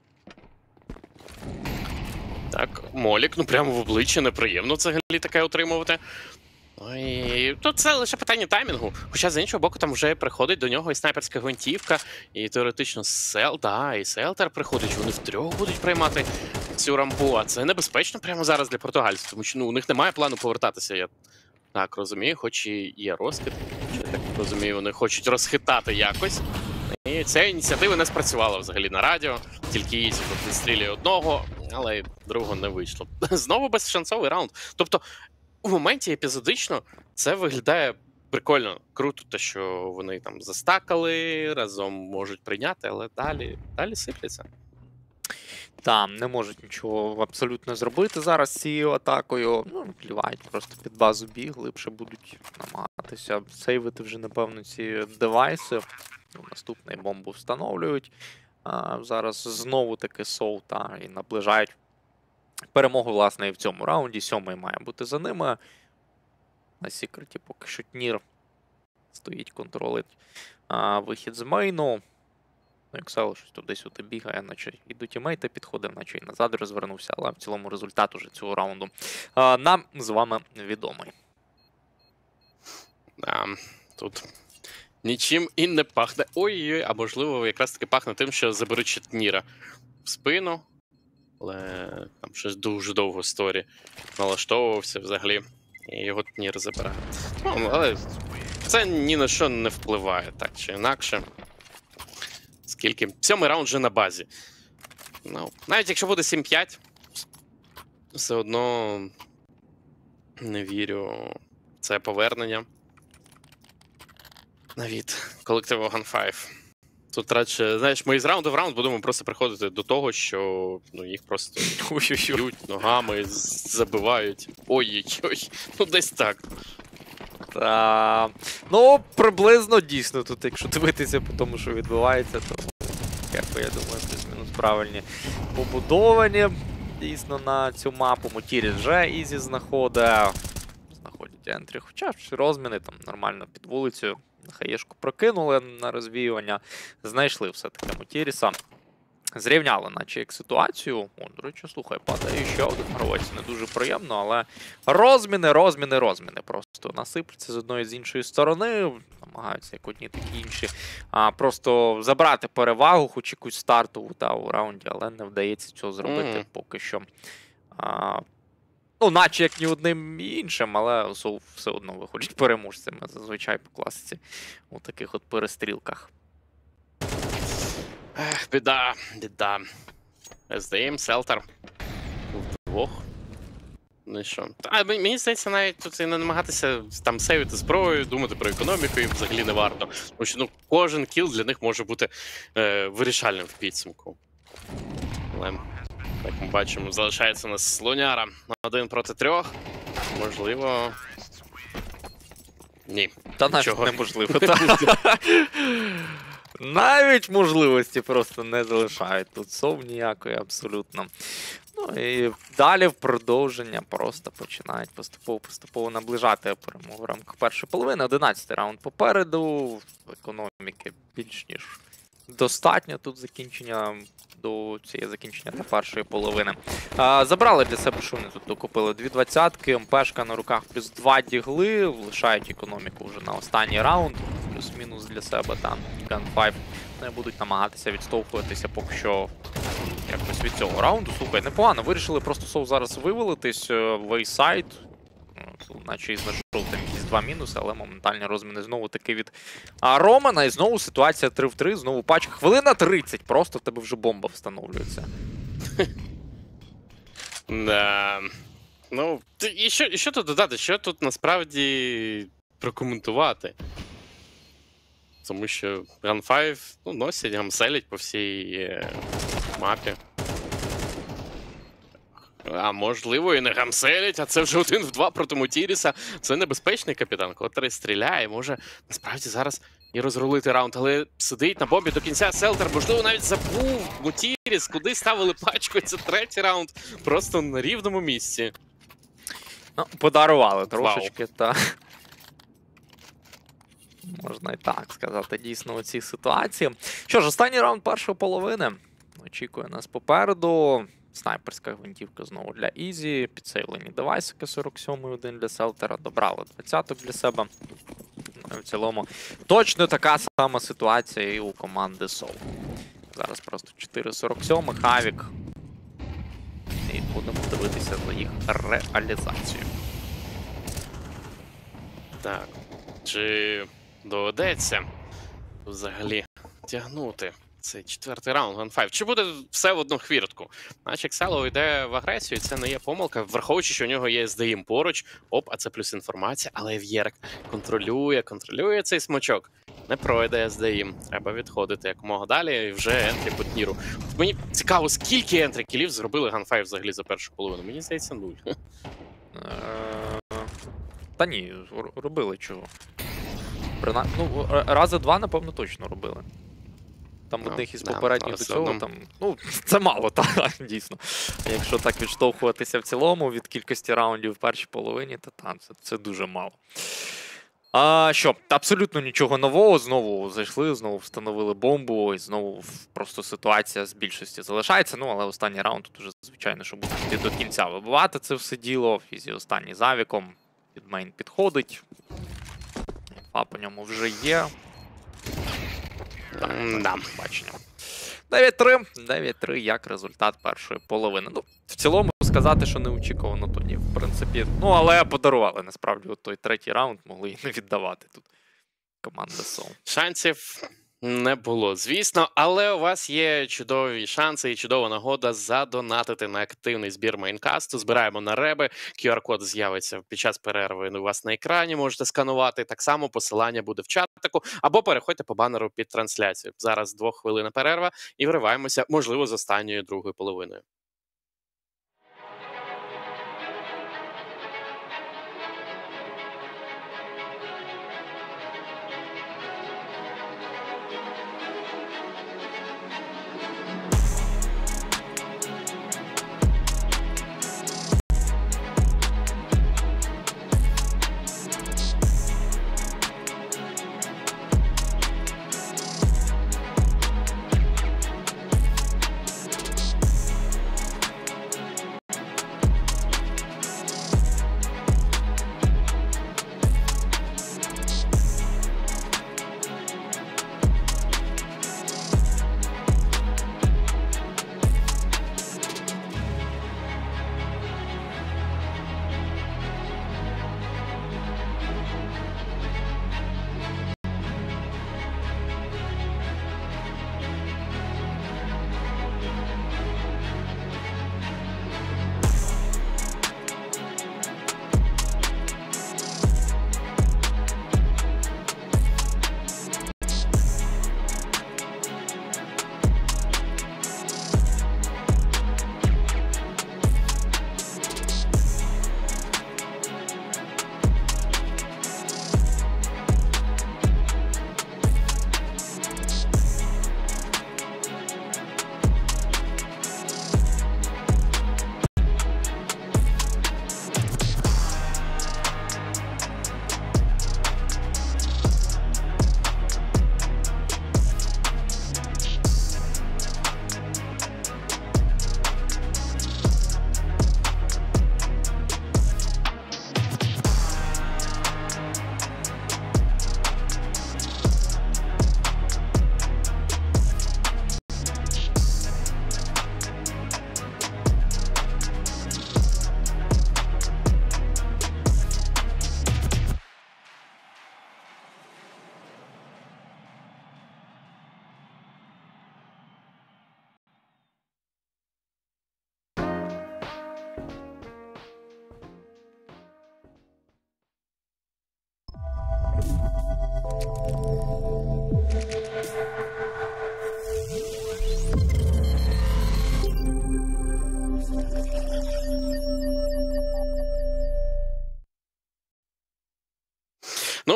Так, Молік, ну прямо в обличчя неприємно взагалі таке отримувати. І тут це лише питання таймінгу. Хоча, з іншого боку, там вже приходить до нього і снайперська гвинтівка, і теоретично і Селтер приходить, вони втрьох будуть приймати цю рампу, а це небезпечно прямо зараз для португальців, тому що у них немає плану повертатися, я так розумію, хоч і є розхід, я так розумію, вони хочуть розхитати якось. І ця ініціатива не спрацювала взагалі на радіо, тільки Ізі тут відстрілює одного, але другого не вийшло. Знову безшансовий раунд. Тобто, у моменті епізодично це виглядає прикольно, круто, те, що вони там застакали, разом можуть прийняти, але далі сипляться. Там не можуть нічого абсолютно зробити зараз з цією атакою. Ну, плівають, просто під базу біг, глибше будуть намагатися сейвити вже, напевно, ці девайси. Наступний бомбу встановлюють. Зараз знову таки Соу і наближають перемогу, власне, і в цьому раунді. 7-й має бути за ними. На Сікреті поки що Тнір стоїть, контролить вихід з мейну. Ну, Ексел щось туди-сюди бігає, наче і до тімейта підходив, наче і назад розвернувся, але в цілому результат уже цього раунду нам з вами відомий. Тут нічим і не пахне. Ой-ой-ой, а можливо якраз таки пахне тим, що заберуть ще Тніра в спину. Але там щось дуже довго сторі налаштовувався взагалі, і його Тнір забирає. Ну, але це ні на що не впливає, так чи інакше. Скільки? 7-й раунд вже на базі. Ну, навіть якщо буде 7-5, все одно не вірю в це повернення від колективу Gun5. Тут радше, знаєш, ми із раунду в раунд будемо просто приходити до того, що їх просто б'ють ногами, забивають. Ой-ой-ой, ну десь так. Ну, приблизно дійсно тут, якщо дивитися по тому, що відбувається, то кепи, я думаю, плюс-мінус правильні побудовані дійсно на цю мапу. Мотірі вже Ізі знаходить ентрі, хоча розміни там нормально під вулицею. Хаєшку прокинули на розвіювання, знайшли все-таки Мотіріса. Зрівняли, наче як ситуацію. О, до речі, слухай, падає ще один гравець. Не дуже приємно, але розміни просто насипляться з одної з іншої сторони. Намагаються як одні, так і інші. Просто забрати перевагу, хоч якусь стартову у раунді, але не вдається цього зробити поки що. Ну, наче як ні одним і іншим, але Соу все одно виходять переможцями зазвичай по класиці у таких от перестрілках. Біда. SDM, Селтер. Вдвох. Ну і що? Мені здається, навіть тут і не намагатися там сейвити зброю, думати про економіку їм взагалі не варто. Тому що кожен кіл для них може бути вирішальним в підсумку. Але, як ми бачимо, залишається у нас Слоняра 1 проти 3. Можливо... Ні. Та навіть неможливо. Навіть можливості просто не залишають тут Соу ніякої абсолютно. Ну і далі в продовження просто починають поступово наближати перемогу в рамках першої половини. 11-й раунд попереду. Економіки більш ніж достатньо тут закінчення та першої половини. Забрали для себе, що вони тут докупили 2 двадцятки, МПшка на руках плюс 2 дігли, лишають економіку вже на останній раунд, плюс-мінус для себе там Gun5. Вони будуть намагатися відштовхуватися поки що якось від цього раунду. Слухай, непогано, вирішили просто Соу зараз вивалитись в A-сайд, наче і знайшов там якісь 2 мінуси, але моментальні розміни знову таки від Романа. І знову ситуація 3 в 3, знову пачка. Хвилина 30, просто в тебе вже бомба встановлюється. Ну, і що тут додати? Що тут насправді прокоментувати? тому що Gun5 носять, гамселять по всій мапі. А можливо і не гамселять, а це вже 1 в 2 проти Мутіріса. Це небезпечний капітан, котрий стріляє, може насправді зараз і розрулити раунд, але сидить на бомбі до кінця Селтер, можливо, навіть забув Мутіріс, куди ставили пачку, це 3-й раунд, просто на рівному місці. Ну, подарували трошечки, та можна і так сказати, дійсно, у цій ситуації. Що ж, останній раунд першої половини очікує нас попереду. Снайперська гвинтівка знову для Ізі, підсейвлені девайсики 47-й один для Селтера, добрали 20-ок для себе. В цілому точно така сама ситуація і у команди Soul. Зараз просто 4.47, Хавік. І будемо дивитися за їх реалізацію. Так, чи доведеться взагалі тягнути цей 4-й раунд Gun5? Чи буде все в одну хвіртку? Наче Ксело йде в агресію, це не є помилка, враховуючи, що у нього є SDM поруч. Оп, а це плюс інформація, але В'єрек контролює цей смачок. Не пройде SDM, треба відходити якомога далі, і вже ентрі по тіру. Мені цікаво, скільки ентрі кілів зробили Gun5 взагалі за першу половину? Мені здається, 0. Та ні, робили чого. Ну, рази 2, напевно, точно робили. Там одних із попередніх до цього, там, ну, це мало, так, дійсно. Якщо так відштовхуватися в цілому від кількості раундів в першій половині, то там це дуже мало. Що, абсолютно нічого нового, знову зайшли, знову встановили бомбу, і знову просто ситуація з більшості залишається. Ну, але останній раунд тут уже, звичайно, що буде йти до кінця вибивати це все діло. Фізі останній з авіком, під мейн підходить. Інфа по ньому вже є. Так, бачення. 9-3, як результат першої половини. Ну, в цілому сказати, що неочікувано тоді, в принципі. Ну, але подарували, насправді, от той 3-й раунд, могли і не віддавати тут команда Soul. Шансів не було, звісно, але у вас є чудові шанси і чудова нагода задонатити на активний збір мейнкасту. Збираємо на реби, QR-код з'явиться під час перерви у вас на екрані, можете сканувати. Так само посилання буде в чатику, або переходьте по банеру під трансляцію. Зараз 2 хвилини перерва і вриваємося, можливо, з останньою другою половиною.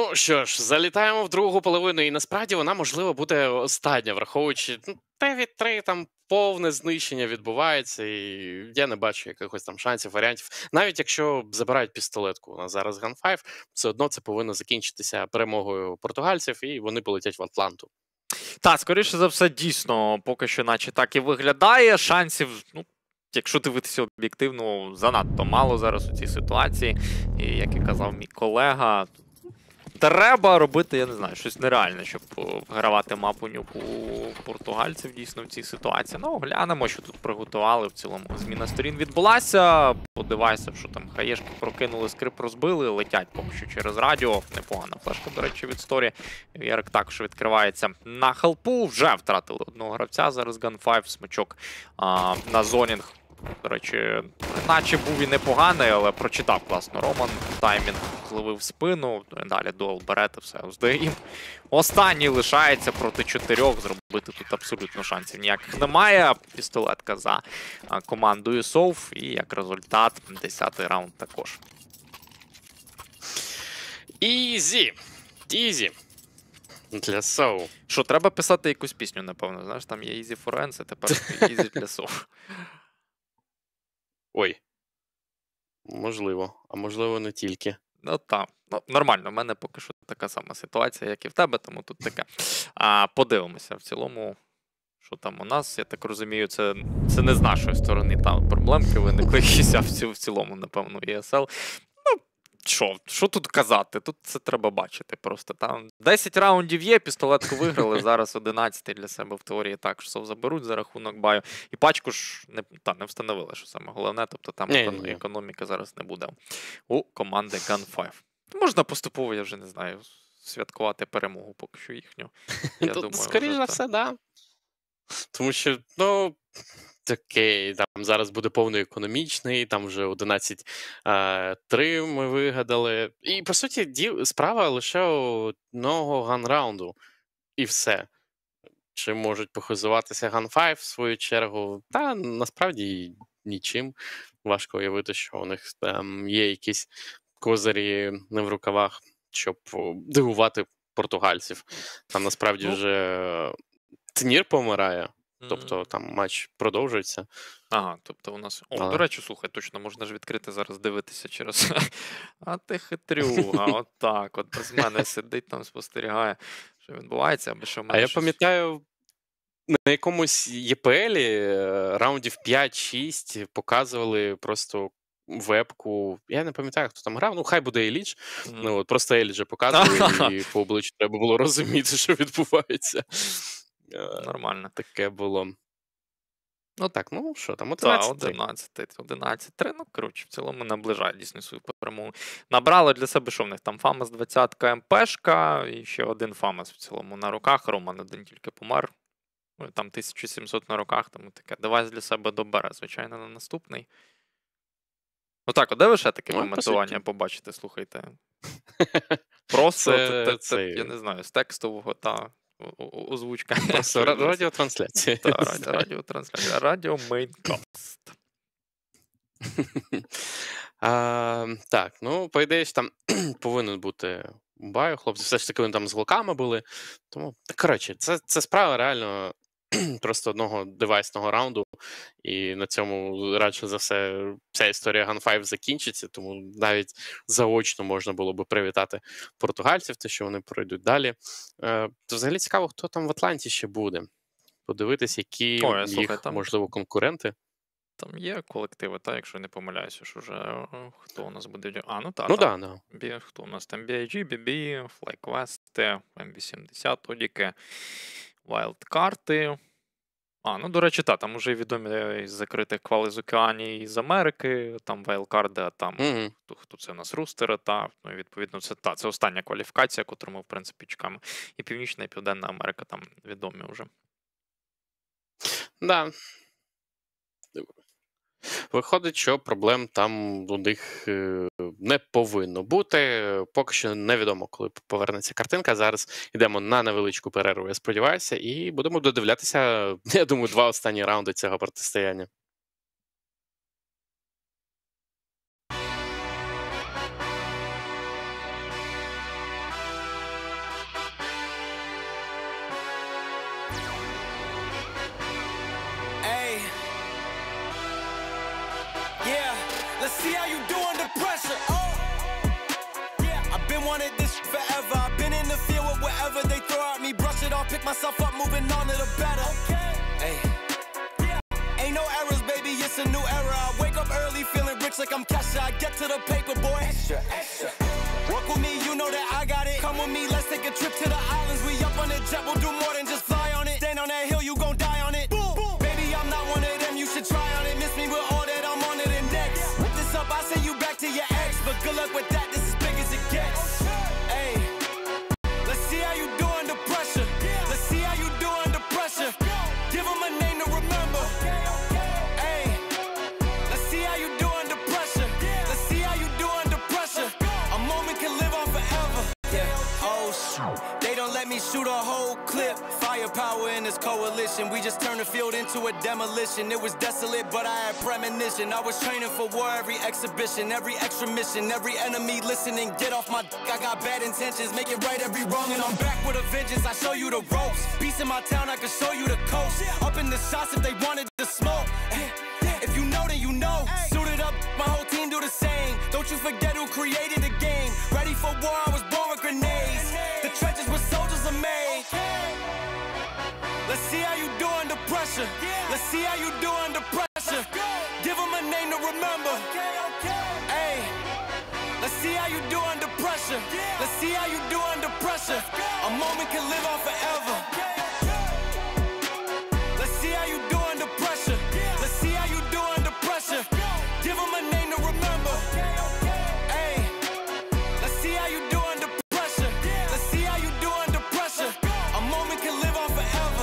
Ну що ж, залітаємо в другу половину, і насправді вона, можливо, буде остання, враховуючи 9-3, там повне знищення відбувається, і я не бачу якихось там шансів, варіантів. Навіть якщо забирають пістолетку, у нас зараз Gun 5, все одно це повинно закінчитися перемогою португальців, і вони полетять в Атланту. Так, скоріше за все, дійсно, поки що наче так і виглядає. Шансів, якщо дивитися об'єктивно, занадто мало зараз у цій ситуації. І, як і казав мій колега, треба робити, я не знаю, щось нереальне, щоб гравати мапу нюку португальців дійсно в цій ситуації. Ну, глянемо, що тут приготували в цілому. Зміна сторін відбулася. По девайсам, що там хаєшки прокинули, скрип розбили, летять поки що через радіо. Непогана флешка, до речі, від Сторі. Ярик також відкривається на халпу. Вже втратили одного гравця. Зараз Gun 5, смачок на зонінг. До речі, наче був і непоганий, але прочитав класно Роман. Таймінг зловив спину, далі дуал берете, все уздаємо. Останній лишається проти 4, зробити тут абсолютно шансів ніяких немає. Пістолетка за командою Сов, і як результат 10-й раунд також. Ізі! Ізі! Для Соу. Що, треба писати якусь пісню, напевно, знаєш, там є Easy for Ends, а тепер Easy для Сов. Ой. Можливо. А можливо, не тільки. Ну так, нормально, в мене поки що така сама ситуація, як і в тебе, тому тут таке. Подивимося в цілому, що там у нас. Я так розумію, це не з нашої сторони там проблемки виникли якісь, а в цілому, напевно, ESL. Що тут казати? Тут це треба бачити просто. Там 10 раундів є, пістолетку виграли, зараз 11 для себе в теорії також Сов заберуть за рахунок баю. І пачку ж не встановили, що саме головне, тобто там економіка зараз не буде у команди Gun 5. Можна поступово, я вже не знаю, святкувати перемогу поки що їхню. Тут, скоріш за все, да. Тому що, окей, там зараз буде повний економічний, там вже 11-3 ми вигадали. І, по суті, справа лише одного ганраунду. І все. Чи можуть похизуватися Gun 5 в свою чергу? Та, насправді, нічим. Важко уявити, що у них є якісь козирі не в рукавах, щоб дивувати португальців. Там, насправді, вже Тнір помирає. Тобто там матч продовжується. Ага, тобто у нас... До речі, слухай, точно, можна ж відкрити зараз дивитися через... А ти хитрюга, отак, от без мене сидить там, спостерігає, що відбувається, аби що в мене я пам'ятаю, на якомусь ЄПЛі раундів 5-6 показували просто вебку. Я не пам'ятаю, хто там грав, хай буде Елідж. Просто Еліджа показували, і по обличчю треба було розуміти, що відбувається. Нормально. Таке було. Так, що там, 11-3. Коротше, в цілому наближає дійсно свою перемогу. Набрали для себе, що в них там Фамас 20-ка, МПшка, і ще один Фамас в цілому на руках. Роман один тільки помер. Там 1700 на руках, тому таке. Девайс для себе добере, звичайно, на наступний. Отак, де ви ще таке моментування побачите, слухайте? Просто, я не знаю, з текстового та... озвучка. Просто радіотрансляція. Так, радіотрансляція. Радіо Мейнкаст. Так, по ідеї ж там повинен бути баю. Хлопці все ж таки вони там з глоками були. Тому, коротше, це справа реально просто одного девайсного раунду. І на цьому, радше за все, вся історія Gun 5 закінчиться. Тому навіть заочно можна було би привітати португальців, те, що вони пройдуть далі. То взагалі цікаво, хто там в Атланті ще буде. Подивитись, які їх, можливо, конкуренти. Там є колективи, якщо не помиляюся, що вже хто у нас буде... Хто у нас там? BIG, BB, FlyQuest, M80, Одіки, Wildcard. До речі, там уже відомі з закритих квали з Океанії і з Америки, там Wildcard, а там хто це у нас Рустери, і відповідно це остання кваліфікація, яку ми, в принципі, чекаємо. І Північна, і Південна Америка там відомі вже. Да. Виходить, що проблем там у них не повинно бути. Поки що невідомо, коли повернеться картинка. Зараз йдемо на невеличку перерву, я сподіваюся, і будемо додивлятися, я думаю, 2 останні раунди цього протистояння. Let's see how you do under pressure. Oh, yeah, I've been wanting this forever. I've been in the field with whatever they throw at me. Brush it off, pick myself up, moving on to the better. Hey, yeah, ain't no errors, baby, it's a new era. I wake up early, feeling rich like I'm Kesha. I get to the paper, boy. Extra, extra. Work with me, you know that I got it. Come with me, let's take a trip to the islands. We up on the jet, we'll do more than just fly on it. Stand on that hill, you gon' die on it. Boom, boom. Baby, I'm not one of them, you should try on it. Miss me with all that, I'm on it and next. Whip this up, I send you back to your ex. But good luck with that, this is big as it gets. Hey, let's see how you do under pressure. Let's see how you do under pressure. Give them a name to remember. Hey, let's see how you do under pressure. Let's see how you do under pressure. A moment can live on forever. Yeah, oh shoot, they don't let me shoot a whole clip. Firepower in this coalition. We just turned the field into a demolition. It was desolate, but I had premonition. I was training for war, every exhibition, every extra mission, every enemy listening. Get off my dick, I got bad intentions. Make it right every wrong, and I'm back with a vengeance. I show you the ropes. Peace in my town, I can show you the coast. Up in the shots if they wanted to smoke. If you know, then you know. Suited up, my whole team do the same. Don't you forget who created the game. Ready for war, I was born with grenades. The trenches where soldiers are made. Let's see how you do under pressure. Let's see how you do under pressure. Give them a name to remember. Hey, let's see how you do under pressure. Let's see how you do under pressure. A moment can live on forever. Let's see how you do under pressure. Let's see how you do under pressure. Give them a name to remember. Hey, let's see how you do under pressure. Let's see how you do under pressure. A moment can live on forever.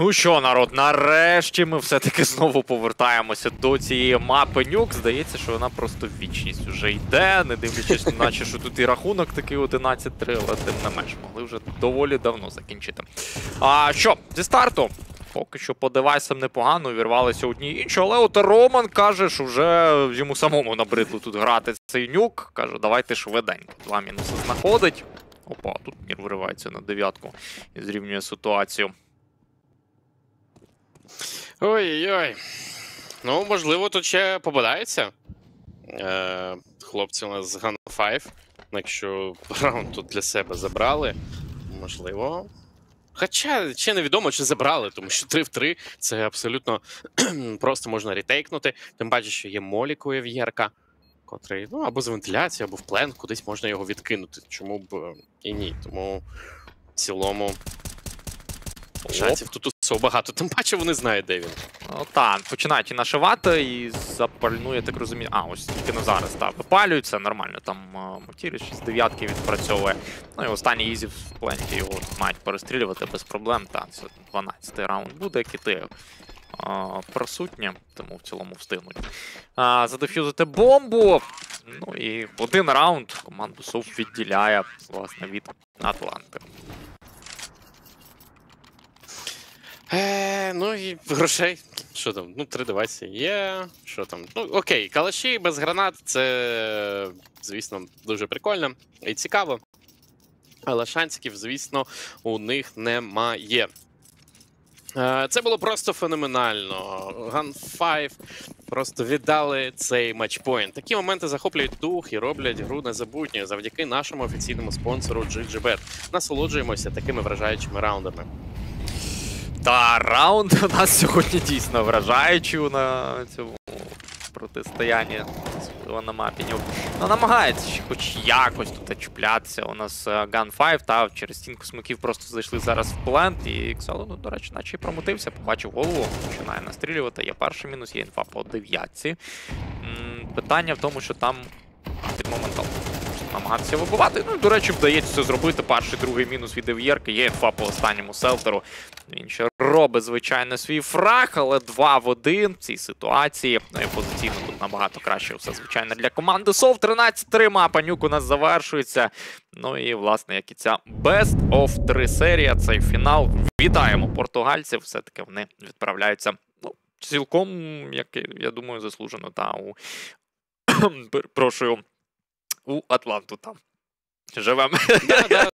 Ну що, народ, нарешті ми все-таки знову повертаємося до цієї мапи Нюк. Здається, що вона просто в вічність уже йде, не дивлячись, наче що тут і рахунок такий 11-3, але тим не менш, могли вже доволі давно закінчити. А що, зі старту? Поки що по девайсам непогано, увірвалися одні і інші, але от Роман каже, що вже йому самому набридло тут грати цей Нюк. Каже, давайте швиденько. 2 мінуси знаходить. Опа, тут Мір виривається на 9-ку і зрівнює ситуацію. Ой-ой-ой. Ну, можливо, тут ще попадається. Хлопці у нас з Gun 5. Якщо раунд тут для себе забрали, можливо. Хоча ще невідомо, чи забрали, тому що 3 в 3 це абсолютно просто можна ретейкнути. Тим паче, що є Молік у Єв'єрка, котрий, ну, або з вентиляції, або в плен, кудись можна його відкинути. Чому б і ні. Тому в цілому шансів тут усього багато. Тим паче вони знають, де він. Ну, так, починають і нашивати, і запальнує, я так розумію. А, ось тільки на зараз, так, випалюються, нормально. Там Мотіріч з 9-ки відпрацьовує. Ну і останній ізі в пленті його мають перестрілювати без проблем. Так, це 12-й раунд буде, кити присутні, тому в цілому встигнуть задефюзити бомбу. Ну і один раунд команду СОВ відділяє, власне, від Атланти. Ну і грошей. Що там? Ну, 3 девайси є. Що там? Ну, окей, калаші без гранат це, звісно, дуже прикольно і цікаво. Але шансиків, звісно, у них немає. Це було просто феноменально. Gun 5 просто віддали цей матчпоінт. Такі моменти захоплюють дух і роблять гру незабутньою завдяки нашому офіційному спонсору GGBet. Насолоджуємося такими вражаючими раундами. Та, раунд у нас сьогодні дійсно вражаючий на цьому протистоянні на мапі Нюк. Ну, намагається ще хоч якось тут чіплятися. У нас Gun 5, та через стінку смоків просто зайшли зараз в плент. І Ксало, ну, до речі, наче і промотився, побачив голову, починає настрілювати. Є перший мінус, є інфа по 9-ці. Питання в тому, що там під моментом намагатися вибивати. Ну, до речі, вдається це зробити. Перший, другий мінус від Єв'єрки. Є інфа по останньому селтеру. Він ще робить, звичайно, свій фраг, але 2 в 1 в цій ситуації. Ну і позиційно тут набагато краще все, звичайно, для команди СОВ. 13-3 мапа Нюк у нас завершується. Ну і, власне, як і ця Best of 3 серія, цей фінал. Вітаємо португальців. Все-таки вони відправляються, ну, цілком, як я думаю, заслужено, та у Атланту там. Живемо.